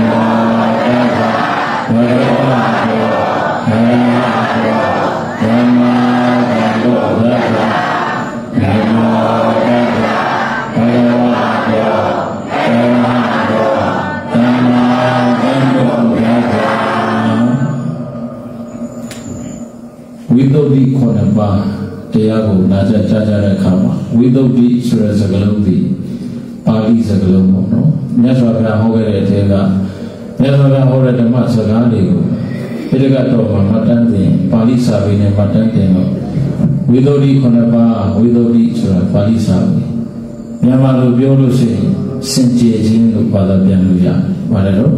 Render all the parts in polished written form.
တရားကိုနာကြကြားကြတဲ့အခါမှာဝိသုဒ္ဓိဆိုတဲ့စကားလုံးဒီပါဠိစကားလုံးပေါ့နော်မြတ်စွာဘုရားဟောခဲ့တဲ့အထက်ကမြတ်စွာဘုရားဟောတဲ့ဓမ္မစကားတွေကိုပိဋကတော့မှတ်တမ်းတင်ပါဠိစာပေနဲ့မှတ်တမ်းတင်တော့ဝိသုဒ္ဓိ9ပါးဝိသုဒ္ဓိဆိုတာပါဠိစာပေမြန်မာလိုပြောလို့ရှိရင်စင်ကြယ်ခြင်းလို့ဘာသာပြန်လို့ရတယ်။ဘာလဲတော့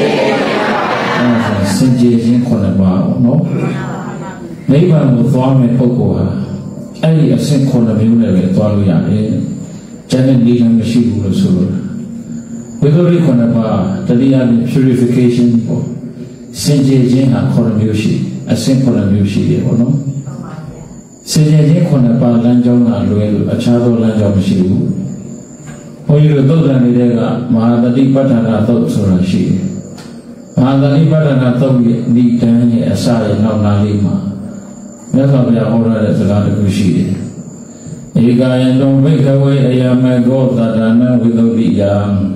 စင်ကြယ်ခြင်း9ပါးပေါ့နော်နိဗ္ဗာန်ကိုသွားမဲ့ပုဂ္ဂိုလ်ဟာအဲ့ဒီအဆင့်9မျိုးနဲ့ပဲသွားလို့ရတယ်။ကျန်တဲ့နည်းလမ်းမရှိဘူးလို့ဆိုလို့ဝိသုဒ္ဓိ9ပါးတတိယနဲ့ purification ပေါ့စင်ကြယ်ခြင်းဟာ9မျိုးရှိအဆင့်9မျိုးရှိတယ်ပေါ့နော်စင်ကြယ်ခြင်း9ပါးလမ်းကြောင်းကလွဲလို့အခြားသောလမ်းကြောင်းမရှိဘူး။ဘုန်းကြီးတို့သုတ်တန်တွေကမဟာတတိပဋ္ဌာနာသုတ်ဆိုတာရှိတယ်။မဟာတတိပဋ္ဌာနာသုတ်ရဲ့ဒီတန်းရဲ့အစရဲ့နောက်နားလေးမှာမြတ်စွာဘုရားဟောရတဲ့စကားတစ်ခုရှိတယ်။ဧကာယံတုံဘိကဝေအယမေကောသတ္တနာဝိသုဒ္ဓိယံ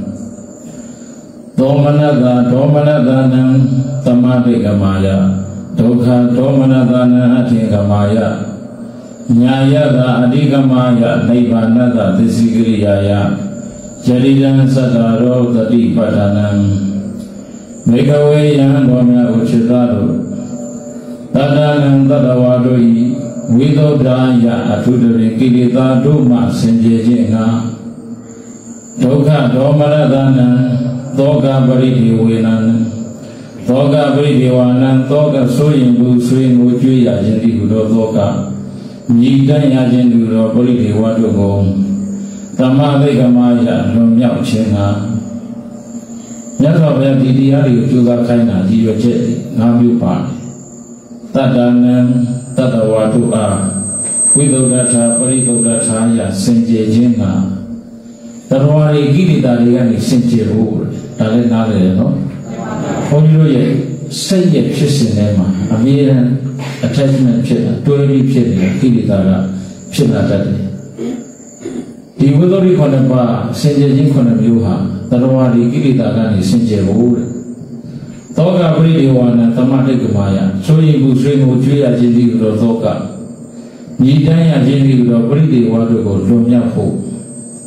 ဒေါမနတနံသမတိကမာယဒုက္ခဒေါမနတနံအထေကမာယညာယတာအဓိကမာယနိဗ္ဗာနတသစ္စိကရိယာယယရိယံသတ္တရောတတိပဋ္ဌာနံဘိကဝေယံတော်မြတ်ဥချစ်သားတို့တတ္တနံတတ္တဝါတို့ဤဝိသုဒ္ဓယအထုတရေကိလေသာတို့မှစင်ကြယ်ခြင်းငါဒုက္ခဒေါမနတနံသောကပရိဒေဝေနံသောကပရိဒေဝနံသောကဆိုရင်ဘူးဆွေငိုကြွေးရခြင်းဒီဟုသောသောကမြည်တမ်းရခြင်းသူသောပရိဒေဝတို့ကိုသမဘိကမယလွန်မြောက်ခြင်းငါမြတ်စွာဘုရားဒီတရားတွေကိုကြိုးစားခိုင်းတာဒီရွယ်ချက်၅မျိုးပါတယ်တတ္တနံတတ္တဝါတို့အားဝိသုဒ္ဓထာပရိသုဒ္ဓထာယစင်ကြယ်ခြင်းကတရဝရီကိလေသာတွေကနေစင်ကြယ်ဖို့ဒါလည်းနားလည်တယ်နော်ဘုန်းကြီးတို့ရဲ့စိတ်ရဲ့ဖြစ်စဉ်ထဲမှာအမြဲတမ်း attachment ဖြစ်တာတွဲပြီးဖြစ်နေတဲ့ကိလေသာကဖြစ်လာတတ်တယ်ဒီဝိသုဒ္ဓိ9ပါးစင်ကြယ်ခြင်း9မျိုးဟာတရဝရီကိလေသာကနေစင်ကြယ်ဖို့တဲ့သောကပရိဒေဝနာသမတိကမာယဆိုရင်ဘူးဆွေးကိုကျွေးရခြင်းဒီလိုသောကညီတန်းရခြင်းဒီလိုပရိဒေဝတို့ကိုလွန်မြောက်ဖို့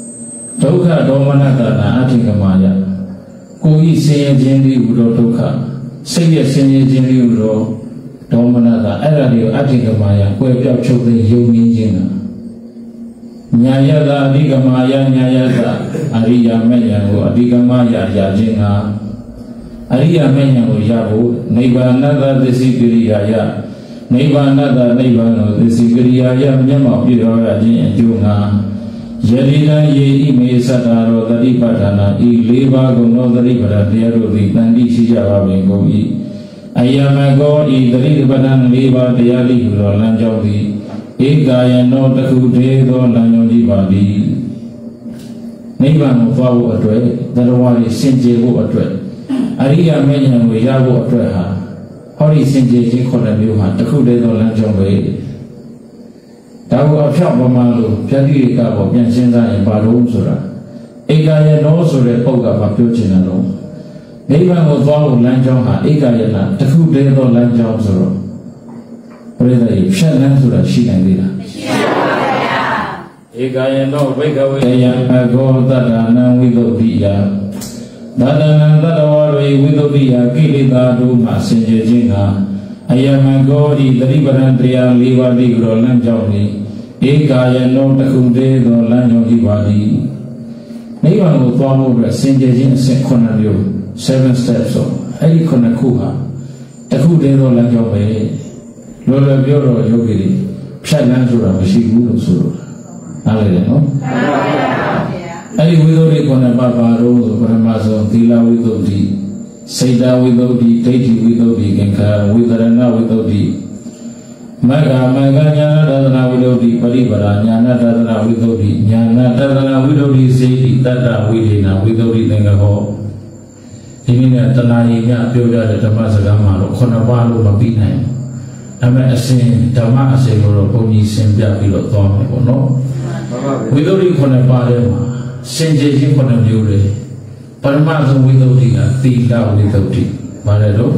ဒုက္ခဒေါမနတာနာအဋ္ဌိကမာယကိုဤဆင်းရဲခြင်းသည်ဟူသောဒုက္ခစိတ်ရဲ့ဆင်းရဲခြင်းသည်ဟူသောဒေါမနတာအဲ့ဒါတွေကိုအဋ္ဌိကမာယကွယ်ပြောက်ချုပ်သိယုံငင်းခြင်းကညာယတာအဓိကမာယညာယတာအရိယာမေယံကိုအဓိကမာယရခြင်းကအရိယာမေယံကိုရဖို့နိဗ္ဗာန်တသစ္စည်းကိရိယာယနိဗ္ဗာန်တနိဗ္ဗာန်ကိုသစ္စည်းကိရိယာယမျက်မှောက်ပြုတော်ရခြင်းအကျိုးငါယတိတံယေဣမေသတ္တာရောတတိပဋ္ဌာနာဤ၄ပါးကုန်သောတတိပဋ္ဌာန်တရားတို့သည်တန်တိရှိကြပါပင်ကုန်၏အယမကောဤတတိပဋ္ဌာန်၄ပါးတရားလိဟူသောလမ်းကြောင်းသည်ဧကာယနောတခုတည်းသောလမ်းကြောင်းကြီးပါသည်နိဗ္ဗာန်ကိုသွားဖို့အတွက်သတ္တဝါတွေစင်ကြယ်ဖို့အတွက်အရိယာမေညာကိုရဖို့အတွက်ဟာဟောဒီစင်ကြယ်ခြင်းခုနှစ်မျိုးဟာတခုတည်းသောလမ်းကြောင်းပဲဒါကိုအဖြောက်ပမာလို့ဖြတ်တိကပေါ်ပြန်ရှင်းသားရင်ဘာလို့ဆိုတာဧကာယနောဆိုတဲ့ပုဂ္ဂိုလ်ကပြောချင်တယ်လို့နိဗ္ဗာန်ကိုသွားဖို့လမ်းကြောင်းဟာဧကာယနာတခုတည်းသောလမ်းကြောင်းဆိုတော့ဘယ်လိုလဲဖြတ်လမ်းဆိုတာရှိနိုင်သေးလားမရှိပါဘူးဗျာဧကာယနောဘိကဝေယံအကောတတ္တနံဝိသုဒ္ဓိယတတ္တနံတတ္တဝါတို့ဝိသုဒ္ဓိယကိလေသာတို့မှစင်ကြယ်ခြင်းကအယမကောဤတတိပဋ္ဌာန်တရား၄ပါးတိကိုလမ်းကြောင်းသည်ဧကာယနောတခုတည်းသောလမ်းကြောင်းကြီးပါသည်နိဗ္ဗာန်ကိုသွားဖို့အတွက်စင်ကြယ်ခြင်းအဆင့်9မျိုး7 steps ဆိုအဲ့ဒီ9ခုဟာတခုတည်းသောလမ်းကြောင်းပဲလောလောပြောတော့ယောဂီတွေဖြတ်လမ်းဆိုတာမရှိဘူးလို့ဆိုလို့နားလည်တယ်နော်အဲ့ဒီဝိသုဒ္ဓိ9ပါးပါတော့ဆိုပထမဆုံးသီလဝိသုဒ္ဓိစေတဝိသုဒ္ဓိဒိဋ္ဌိဝိသုဒ္ဓိသင်္ခါရဝိသရဏဝိသုဒ္ဓိမဂ္ဂညာဏတဒနာဝိသုဒ္ဓိပရိပရာညာဏတဒနာဝိသုဒ္ဓိညာဏတဒနာဝိသုဒ္ဓိစေတိတတ္တဝိဒေနဝိသုဒ္ဓိသင်္ကဟောဒီနေ့နဲ့တဏှာကြီးများပြောကြတဲ့ဓမ္မစကားမှာတော့9ပါးလို့မပြီးနိုင်ဘူးအမေအစဉ်ဓမ္မအစဉ်ကိုတော့ဘုန်းကြီးရှင်းပြပြီးတော့သွားမယ်ပေါ့နော်ဝိသုဒ္ဓိ9ပါးထဲမှာစင်ကြယ်ခြင်း9မျိုးတွေပရမဆုံးဝိသုဒ္ဓိကသီလဝိသုဒ္ဓိဘာလဲတော့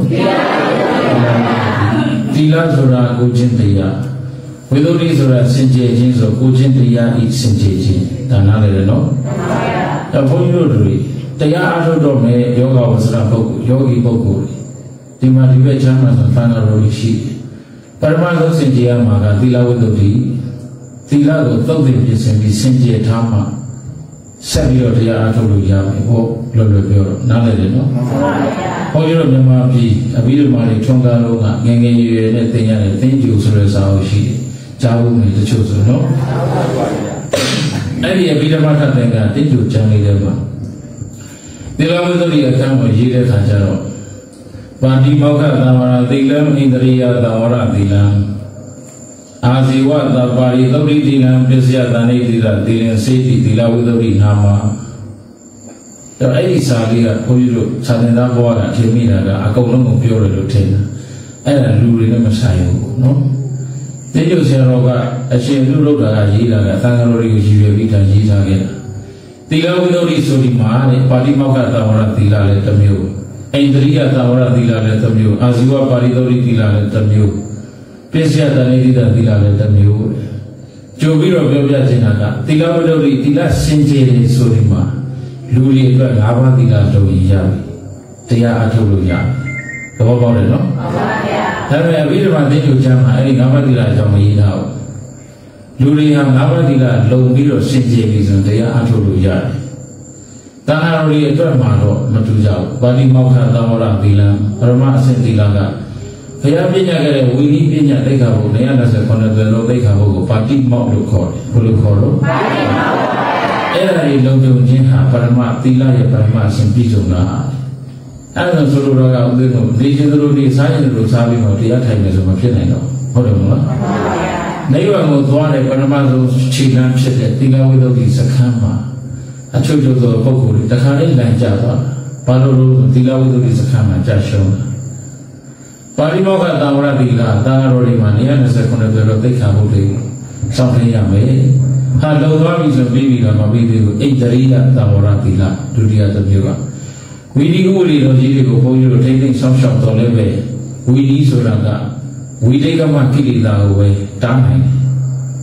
သီလဆိုတာကိုချင်းတရားဝိသုဒ္ဓိဆိုတာစင်ကြယ်ခြင်းဆိုကိုချင်းတရားဤစင်ကြယ်ခြင်းဒါနားလေနော်ဒါဘုန်းကြီးတို့တွေတရားအားထုတ်တော့မယ်ယောဂဝဆရာပုဂ္ဂိုလ်ယောဂီပုဂ္ဂိုလ်ဒီမှာဒီဘက်ချမ်းသာဆိုသံဃာတော်ရှိပရမဆုံးစင်ကြယ်မှာကသီလဝိသုဒ္ဓိသီလကိုသုတ်သင်ပြင်ဆင်ပြီးစင်ကြယ်ထားမှဆက်ပြီးတော့တရားအားထုတ်လို့ရမယ်ဟောလွယ်လွယ်ပြောတော့နားလည်တယ်နော်ဟောရတော့မြန်မာပြည်အဘိဓမ္မာတွေထွန်းကားလို့ကငယ်ငယ်ရွယ်ရွယ်နဲ့သင်ရတယ်သင်ကျူဆိုတဲ့စာအုပ်ရှိတယ်ကြားဖို့နေတချို့ဆိုနော်အဲ့ဒီအဘိဓမ္မာထတဲ့ကသင်ကျူကျမ်းလေးတွေမှာသီလဝိသုဒ္ဓိအခန်းကိုရေးတဲ့ခါကျတော့ပါတိမောက္ခသံဝရသီလံဣန္ဒရိယသံဝရသီလံအာဇီဝတပါရိသုဒ္ဓိသီလံပစ္စယတဏိသီလသီလံစေတိသီလဝိသုဒ္ဓိနာမတော့အဲ့ဒီစာလေးကဘုန်းကြီးတို့စာသင်သားဘဝကအထင်မိတာကအကုန်လုံးကိုပြောတယ်လို့ထင်တယ်အဲ့ဒါလူတွေနဲ့မဆိုင်ဘူးနော်တိကျဆရာတော်ကအရှင်လူလုပ်တာကရေးတာကသံဃာတော်တွေကိုရည်ရွယ်ပြီးထားရေးထားခဲ့တာသီလဝိသုဒ္ဓိဆိုဒီမှာလေပါတိမောက္ခသံဝရသီလလည်းတစ်မျိုးဣန္ဒရိယသံဝရသီလလည်းတစ်မျိုးအာဇီဝပါရိသုဒ္ဓိသီလလည်းတစ်မျိုးပစ္စယတဏိသီလသီလလည်းတစ်မျိုးကြိုပြီးတော့ပြောပြချင်တာကသီလဝိသုဒ္ဓိသီလစင်ကြယ်နေဆိုဒီမှာလူတွေအတွက်၅ပါးသီလလုံးရပြီတရားအထုတ်လို့ရသဘောပေါက်တယ်နော်မှန်ပါဗျာဒါပေမဲ့အဘိဓမ္မာသင်္ကြန်ကျမ်းမှာအဲ့ဒီ၅ပါးသီလအကြောင်းမရေးထားဘူးလူတွေဟာ၅ပါးသီလလုံးပြီးတော့စင်ကြယ်ပြီဆိုတရားအထုတ်လို့ရတယ်တဏှာတွေအတွက်မှာတော့မတူကြဘူးပါဠိမောက္ခသံဝရသီလံပရမအစဉ်သီလကဘုရားပြညာခဲ့တဲ့ဝိနည်းပညာသိက္ခာပုဒ်129သွယ်လုံးသိက္ခာပုဒ်ကိုပါဠိမောက္ခလို့ခေါ်တယ်ဘယ်လိုခေါ်လို့ပါဠိမောက္ခအဲ့ဒါတွေလုံးလုံးချင်းဟာပရမသီလရဲ့ပရမအစဉ်ပြည့်စုံတာအဲ့ဒါဆိုလိုတော့ကဥသိကိုနေခြင်းတို့နေစားခြင်းတို့စားပြီးတော့တရားထိုင်မယ်ဆိုမှဖြစ်နိုင်တော့ဟုတ်တယ်မလားမှန်ပါဗျာနိဗ္ဗာန်ကိုသွားတဲ့ပရမဆုံးခြေလှမ်းဖြစ်တဲ့သီလဝိသုဒ္ဓိစခန်းမှာအချုပ်ချုပ်သောပုဂ္ဂိုလ်တွေတခါလေးလမ်းကျသွားဘာလို့သီလဝိသုဒ္ဓိစခန်းမှာကြာရှုံးတာပါဠိမောက္ခသံဝရသီလသံဃာတော်တွေမှာ129သွယ်လုံးသိက္ခာပုဒ်တွေစောင့်ထင်းရမယ်ဟာလုံသွားပြီဆိုပြီးတော့မပြီးသေးဘူးဣန္ဒရိယသံဝရသီလဒုတိယတစ်မျိုးကဝိနည်းဥပဒေတော်ကြီးတွေကိုဘုန်းကြီးတို့ထိမ့်သိမ့်ဆောင်းရှောက်တော်လည်းပဲဝိနည်းဆိုတာကဝိတိကမကိလေသာကိုပဲတားနိုင်တယ်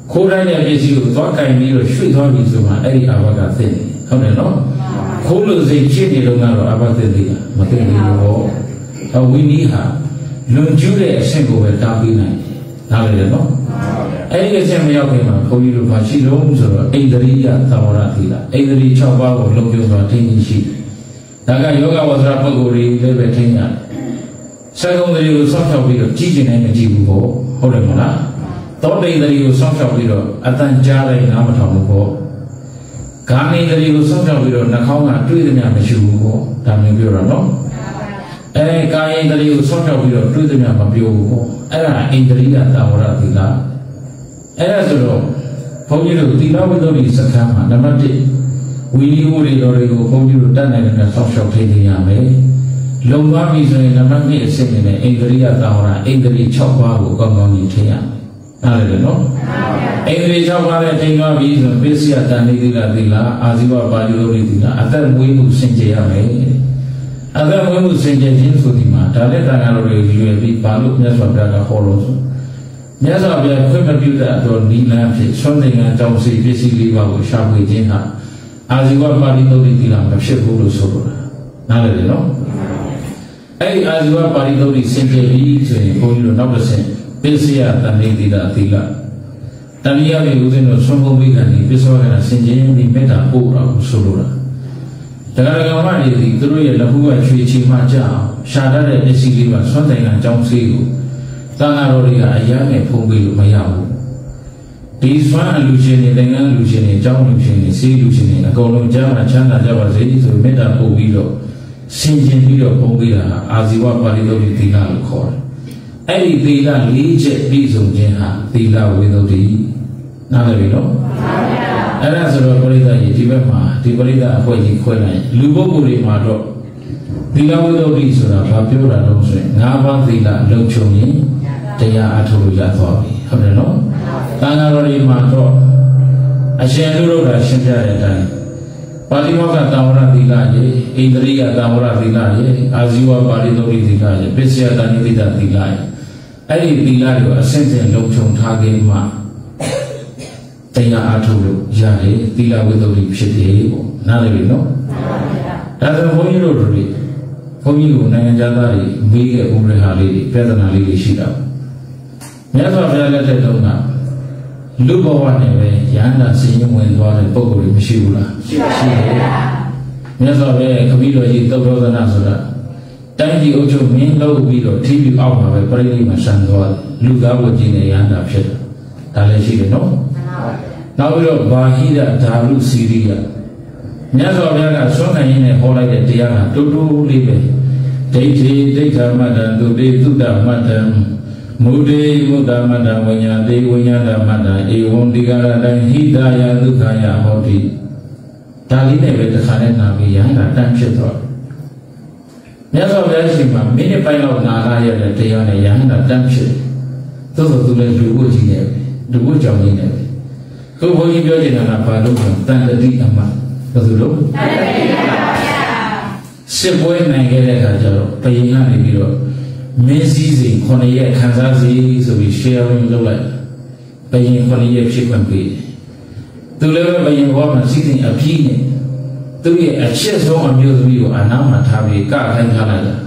ခိုးတိုင်းတဲ့ပစ္စည်းကိုသွားကင်ပြီးတော့ရွှေ့သွားပြီဆိုမှအဲ့ဒီအာဘကသိတယ်ဟုတ်တယ်နော်ခိုးလို့စိတ်ဖြစ်နေတော့ကတော့အာဘသိသေးတာမသိဘူးဘောဝိနည်းဟာလွန်ကျူးတဲ့အဆင့်ကိုပဲတားပြီးနိုင်နားလည်တယ်နော်အဲ့ဒီအဆင့်မရောက်ခင်မှာဘုန်းကြီးတို့မရှိလုံးဆိုတော့ဣန္ဒြိယသဝရသီလဣန္ဒြိ6ပါးကိုလုံးပြုစွာထိန်းသိမ်းရှိဒါကယောဂဝဆရာပုဂ္ဂိုလ်တွေလည်းပဲထိန်းရတယ်စေကုံတရီကိုဆောက်ရှောက်ပြီးတော့ကြည်ကျင်နိုင်မကြည့်ဘူးပေါ့ဟုတ်တယ်မလားသောတိန်တရီကိုဆောက်ရှောက်ပြီးတော့အတန်ကြားလိုက်နားမထောင်ဘူးပေါ့ဂာမိတရီကိုဆောက်ရှောက်ပြီးတော့နှာခေါင်းကတွေးသမျှမရှိဘူးပေါ့ဒါမျိုးပြောတာနော်ကာယတရီကိုဆောက်ရှောက်ပြီးတော့တွေးသမျှမပြောဘူးပေါ့အဲ့ဒါဣန္ဒြိယသဝရသီလအဲ့ဒါဆိုတော့ဘုန်းကြီးတို့သီလဝိသုဒ္ဓိစခန်းမှာနံပါတ်1ဝိနည်းဥဒေတော်တွေကိုဘုန်းကြီးတို့တတ်နိုင်တဲ့ဆောက်ရှောက်ထိန်းသိမ်းရမယ်လုံသွားပြီဆိုရင်နံပါတ်2အဆင့်နဲ့ဣန္ဒြိယသဝရဣန္ဒြိ6ပါးကိုကောင်းကောင်းကြီးထိန်းရမယ်နားလည်တယ်နော်ဣန္ဒြိ6ပါးနဲ့ထိန်းသွားပြီဆိုရင်ပိစိယတန်လေးသီလသီလအာဇီဝပါဠိတော်သီလအသက်မွေးမှုစင်ကြယ်ရမယ်အသက်မွေးမှုစင်ကြယ်ခြင်းဆိုဒီမှာဒါလက်တန်ဃာတော်တွေရွယ်ပြီးဘာလို့မြတ်စွာဘုရားကဟောလို့ဆိုမြတ်စွာဘုရားခွင့်မပြုတဲ့အတော်နိလန်းဖြစ်ဆွမ်းသင်္ကန်းကြောင့်စီပစ္စည်းလေးပါးကိုရှာဖွေခြင်းဟာအာဇီဝပါဠိတော်သီလမဖြစ်ဘူးလို့ဆိုလိုတာနားလည်တယ်နော်အဲ့ဒီအာဇီဝပါဠိတော်သီလစင်ကြယ်ပြီးဆိုရင်ဘုန်းကြီးတို့နောက်တစ်ဆင့်ပိစိယတန်လေးသီလသီလတဏှာရဲ့ဥစဉ်တို့ဆုံးဖို့မိခံဒီပစ္စောကနာစင်ကြယ်ပြီးမေတ္တာပို့တာကိုဆိုလိုတာတရားတော်မှနေသည်သူတို့ရဲ့လက်ဖူးကချွေချီမှကြအောင်ရှာတတ်တဲ့ပစ္စည်းလေးပါဆွမ်းတိုင်ကအကြောင်းစေးကိုသံဃာတော်တွေကအရမ်းနဲ့ဖုံးပေးလို့မရဘူးဒီဆွမ်းအလူရှင်တွေသင်္ကန်းလူရှင်တွေအကြောင်းလူရှင်တွေစေးလူရှင်တွေအကုန်လုံးကြားမှာချမ်းသာကြပါစေဆိုမေတ္တာပို့ပြီးတော့ဆင်ခြင်ပြီးတော့ဖုံးပေးတာအာဇီဝပါဠိတော်သီလလို့ခေါ်တယ်အဲ့ဒီသီလ၄ချက်ပြည့်စုံခြင်းဟာသီလဝိသုဒ္ဓိနားလည်ပြီနော်အဲ့ဒါဆိုတော့ပရိသတ်ကြီးဒီဘက်မှာဒီပရိသတ်အဖွဲ့ကြီးခွဲလိုက်လူပုဂ္ဂိုလ်တွေမှာတော့သီလဝိသုဒ္ဓိဆိုတာဘာပြောတာလဲဆိုရင်၅ပါးသီလလုံခြုံရင်တရားအထုတ်လို့ရသွားပြီဟုတ်တယ်နော်သံဃာတော်တွေမှာတော့အရှင်လူတို့ကရှင်းပြတဲ့အတိုင်းပါဠိဝကသံဝရသီလရေဣန္ဒြိယသံဝရသီလရေအာဇီဝပါဠိတော်သီလရေပစ္စယတဏိတိတသီလရေအဲ့ဒီသီလတွေကိုအစဉ်စဉ်လုံခြုံထားခြင်းမှာတရားအားထုတ်လို့ရတယ်သီလဝိသုဒ္ဓိဖြစ်တယ်ပေါ့နားလည်ပြီနော်ဒါဆိုဘုန်းကြီးတို့တွေဘုန်းကြီးတို့နိုင်ငံသားတွေမေးတဲ့ဥပဒေဟာလေးတွေပြဿနာလေးတွေရှိတာမြတ်စွာဘုရားလက်ထက်တုန်းကလူဘဝနဲ့ပဲယန္တာစီရင်ဝင်သွားတဲ့ပုဂ္ဂိုလ်တွေမရှိဘူးလားရှိတယ်မြတ်စွာဘုရားခမည်းတော်ကြီးသုတ်တော်သနာဆိုတာတိုင်းပြည်အုပ်ချုပ်မင်းလုပ်ပြီးတော့ထိပြီးအောက်မှာပဲပြိဋိမှာဆန်သွားတယ်လူသားဝကြီးနဲ့ယန္တာဖြစ်တယ်ဒါလည်းရှိတယ်နော်နောက်ပြီးတော့ဘာဟိရဓာရုစီရိယမြတ်စွာဘုရားကဆွမ်းခံရင်းနဲ့ဟောလိုက်တဲ့တရားကတူတူလေးပဲဒိဋ္ဌိဒိဋ္ဌမတ္တသုတေသုတ္တမတ္တမုဒေမုဒ္ဒမတ္တဝိညာတိဝိညာဏမတ္တဧဝံဒီကာရတံဟိတယဒုက္ခယဟောတိဒါလေးနဲ့ပဲတစ်ခါနဲ့နာပြီးရဟန္တာတန်းဖြစ်သွားမြတ်စွာဘုရားရှင်မှာမိနစ်ပိုင်းလောက်နာလာရတဲ့တရားနဲ့ရဟန္တာတန်းဖြစ်သို့သောသူလည်းလူဖို့ကြီးနေပဲလူဖို့ကြောင့်ကြီးနေပဲခုဘုန်းကြီးပြောချင်တာကဘာလို့လဲတန်တတိအမဘယ်သူလို့တန်တတိပါဗျာစစ်ပွဲနိုင်ခဲ့တဲ့အခါကျတော့ဘယင်ကနေပြီးတော့မင်းစည်းစိမ်9ရက်ခံစားစီဆိုပြီး sharing လုပ်လိုက်ဘယင်9ရက်ဖြစ်ခွင့်ပေးတယ်သူလည်းပဲဘယင်ဘောမှာစည်းစိမ်အပြည့်နဲ့သူရဲ့အချစ်ဆုံးအမျိုးသမီးကိုအနာမှာထားပြီးကခိုင်းထားလိုက်တာ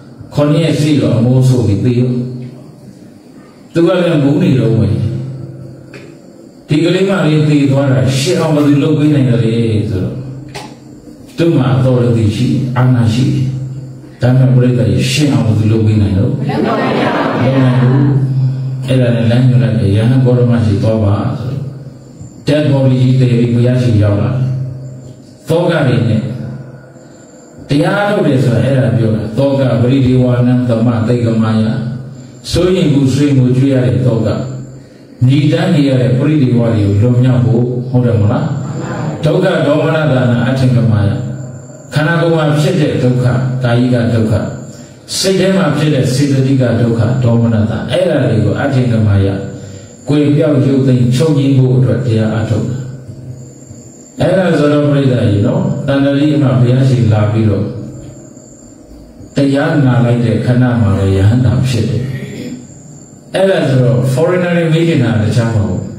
9ရက်စီတော့အမိုးဆိုပြီးပြီးရောသူကလည်းမုန်းနေတော့ဝင်ဒီကလေးမလေးတည်သွားတာရှင်းအောင်မသူလုပ်ပေးနိုင်တယ်လေဆိုတော့သူ့မှာအတော်ရည်ရှိအာနာရှိဒါမှမဟုတ်ပြိတ္တရှင်းအောင်မသူလုပ်ပေးနိုင်တော့မလုပ်နိုင်ဘူးအဲ့ဒါနဲ့လမ်းညွှန်လိုက်တယ်ယဟန်ဘောရမရှိသွားပါဆိုတော့တက်ဘော်လီကြီးတည်ပြီးဘုရားရှိရောက်လာသောကတွေနဲ့တရားထုတ်တယ်ဆိုတော့အဲ့ဒါပြောတာသောကပရိဒီဝါနံသမသိက္ခမယဆိုရင်ကိုဆွေးမှုကြွရတဲ့သောကညီတန်းနေရတဲ့ပရိဒီဝါတွေကိုလွန်မြောက်ဖို့ဟုတ်တယ်မလားဒုက္ခဒေါမနတာနာအထင်ကမာယခန္ဓာကိုယ်မှာဖြစ်တဲ့ဒုက္ခကာယိကဒုက္ခစိတ်ထဲမှာဖြစ်တဲ့စေတသိကဒုက္ခဒေါမနတာအဲ့ဒါတွေကိုအထင်ကမာယကိုယ်ပြောက်ရုပ်သိမ်းချုပ်ငြိမ်းဖို့အတွက်တရားအထုတ်အဲ့ဒါဆိုတော့ပြိဿကြီးနော်တန်တရီမှာဘုရားရှိလာပြီးတော့တရားနာလိုက်တဲ့ခဏမှာပဲယဟန္တာဖြစ်တယ်အဲ့ဒါဆိုတော့ foreigner မေးနေတာတခြားမဟုတ်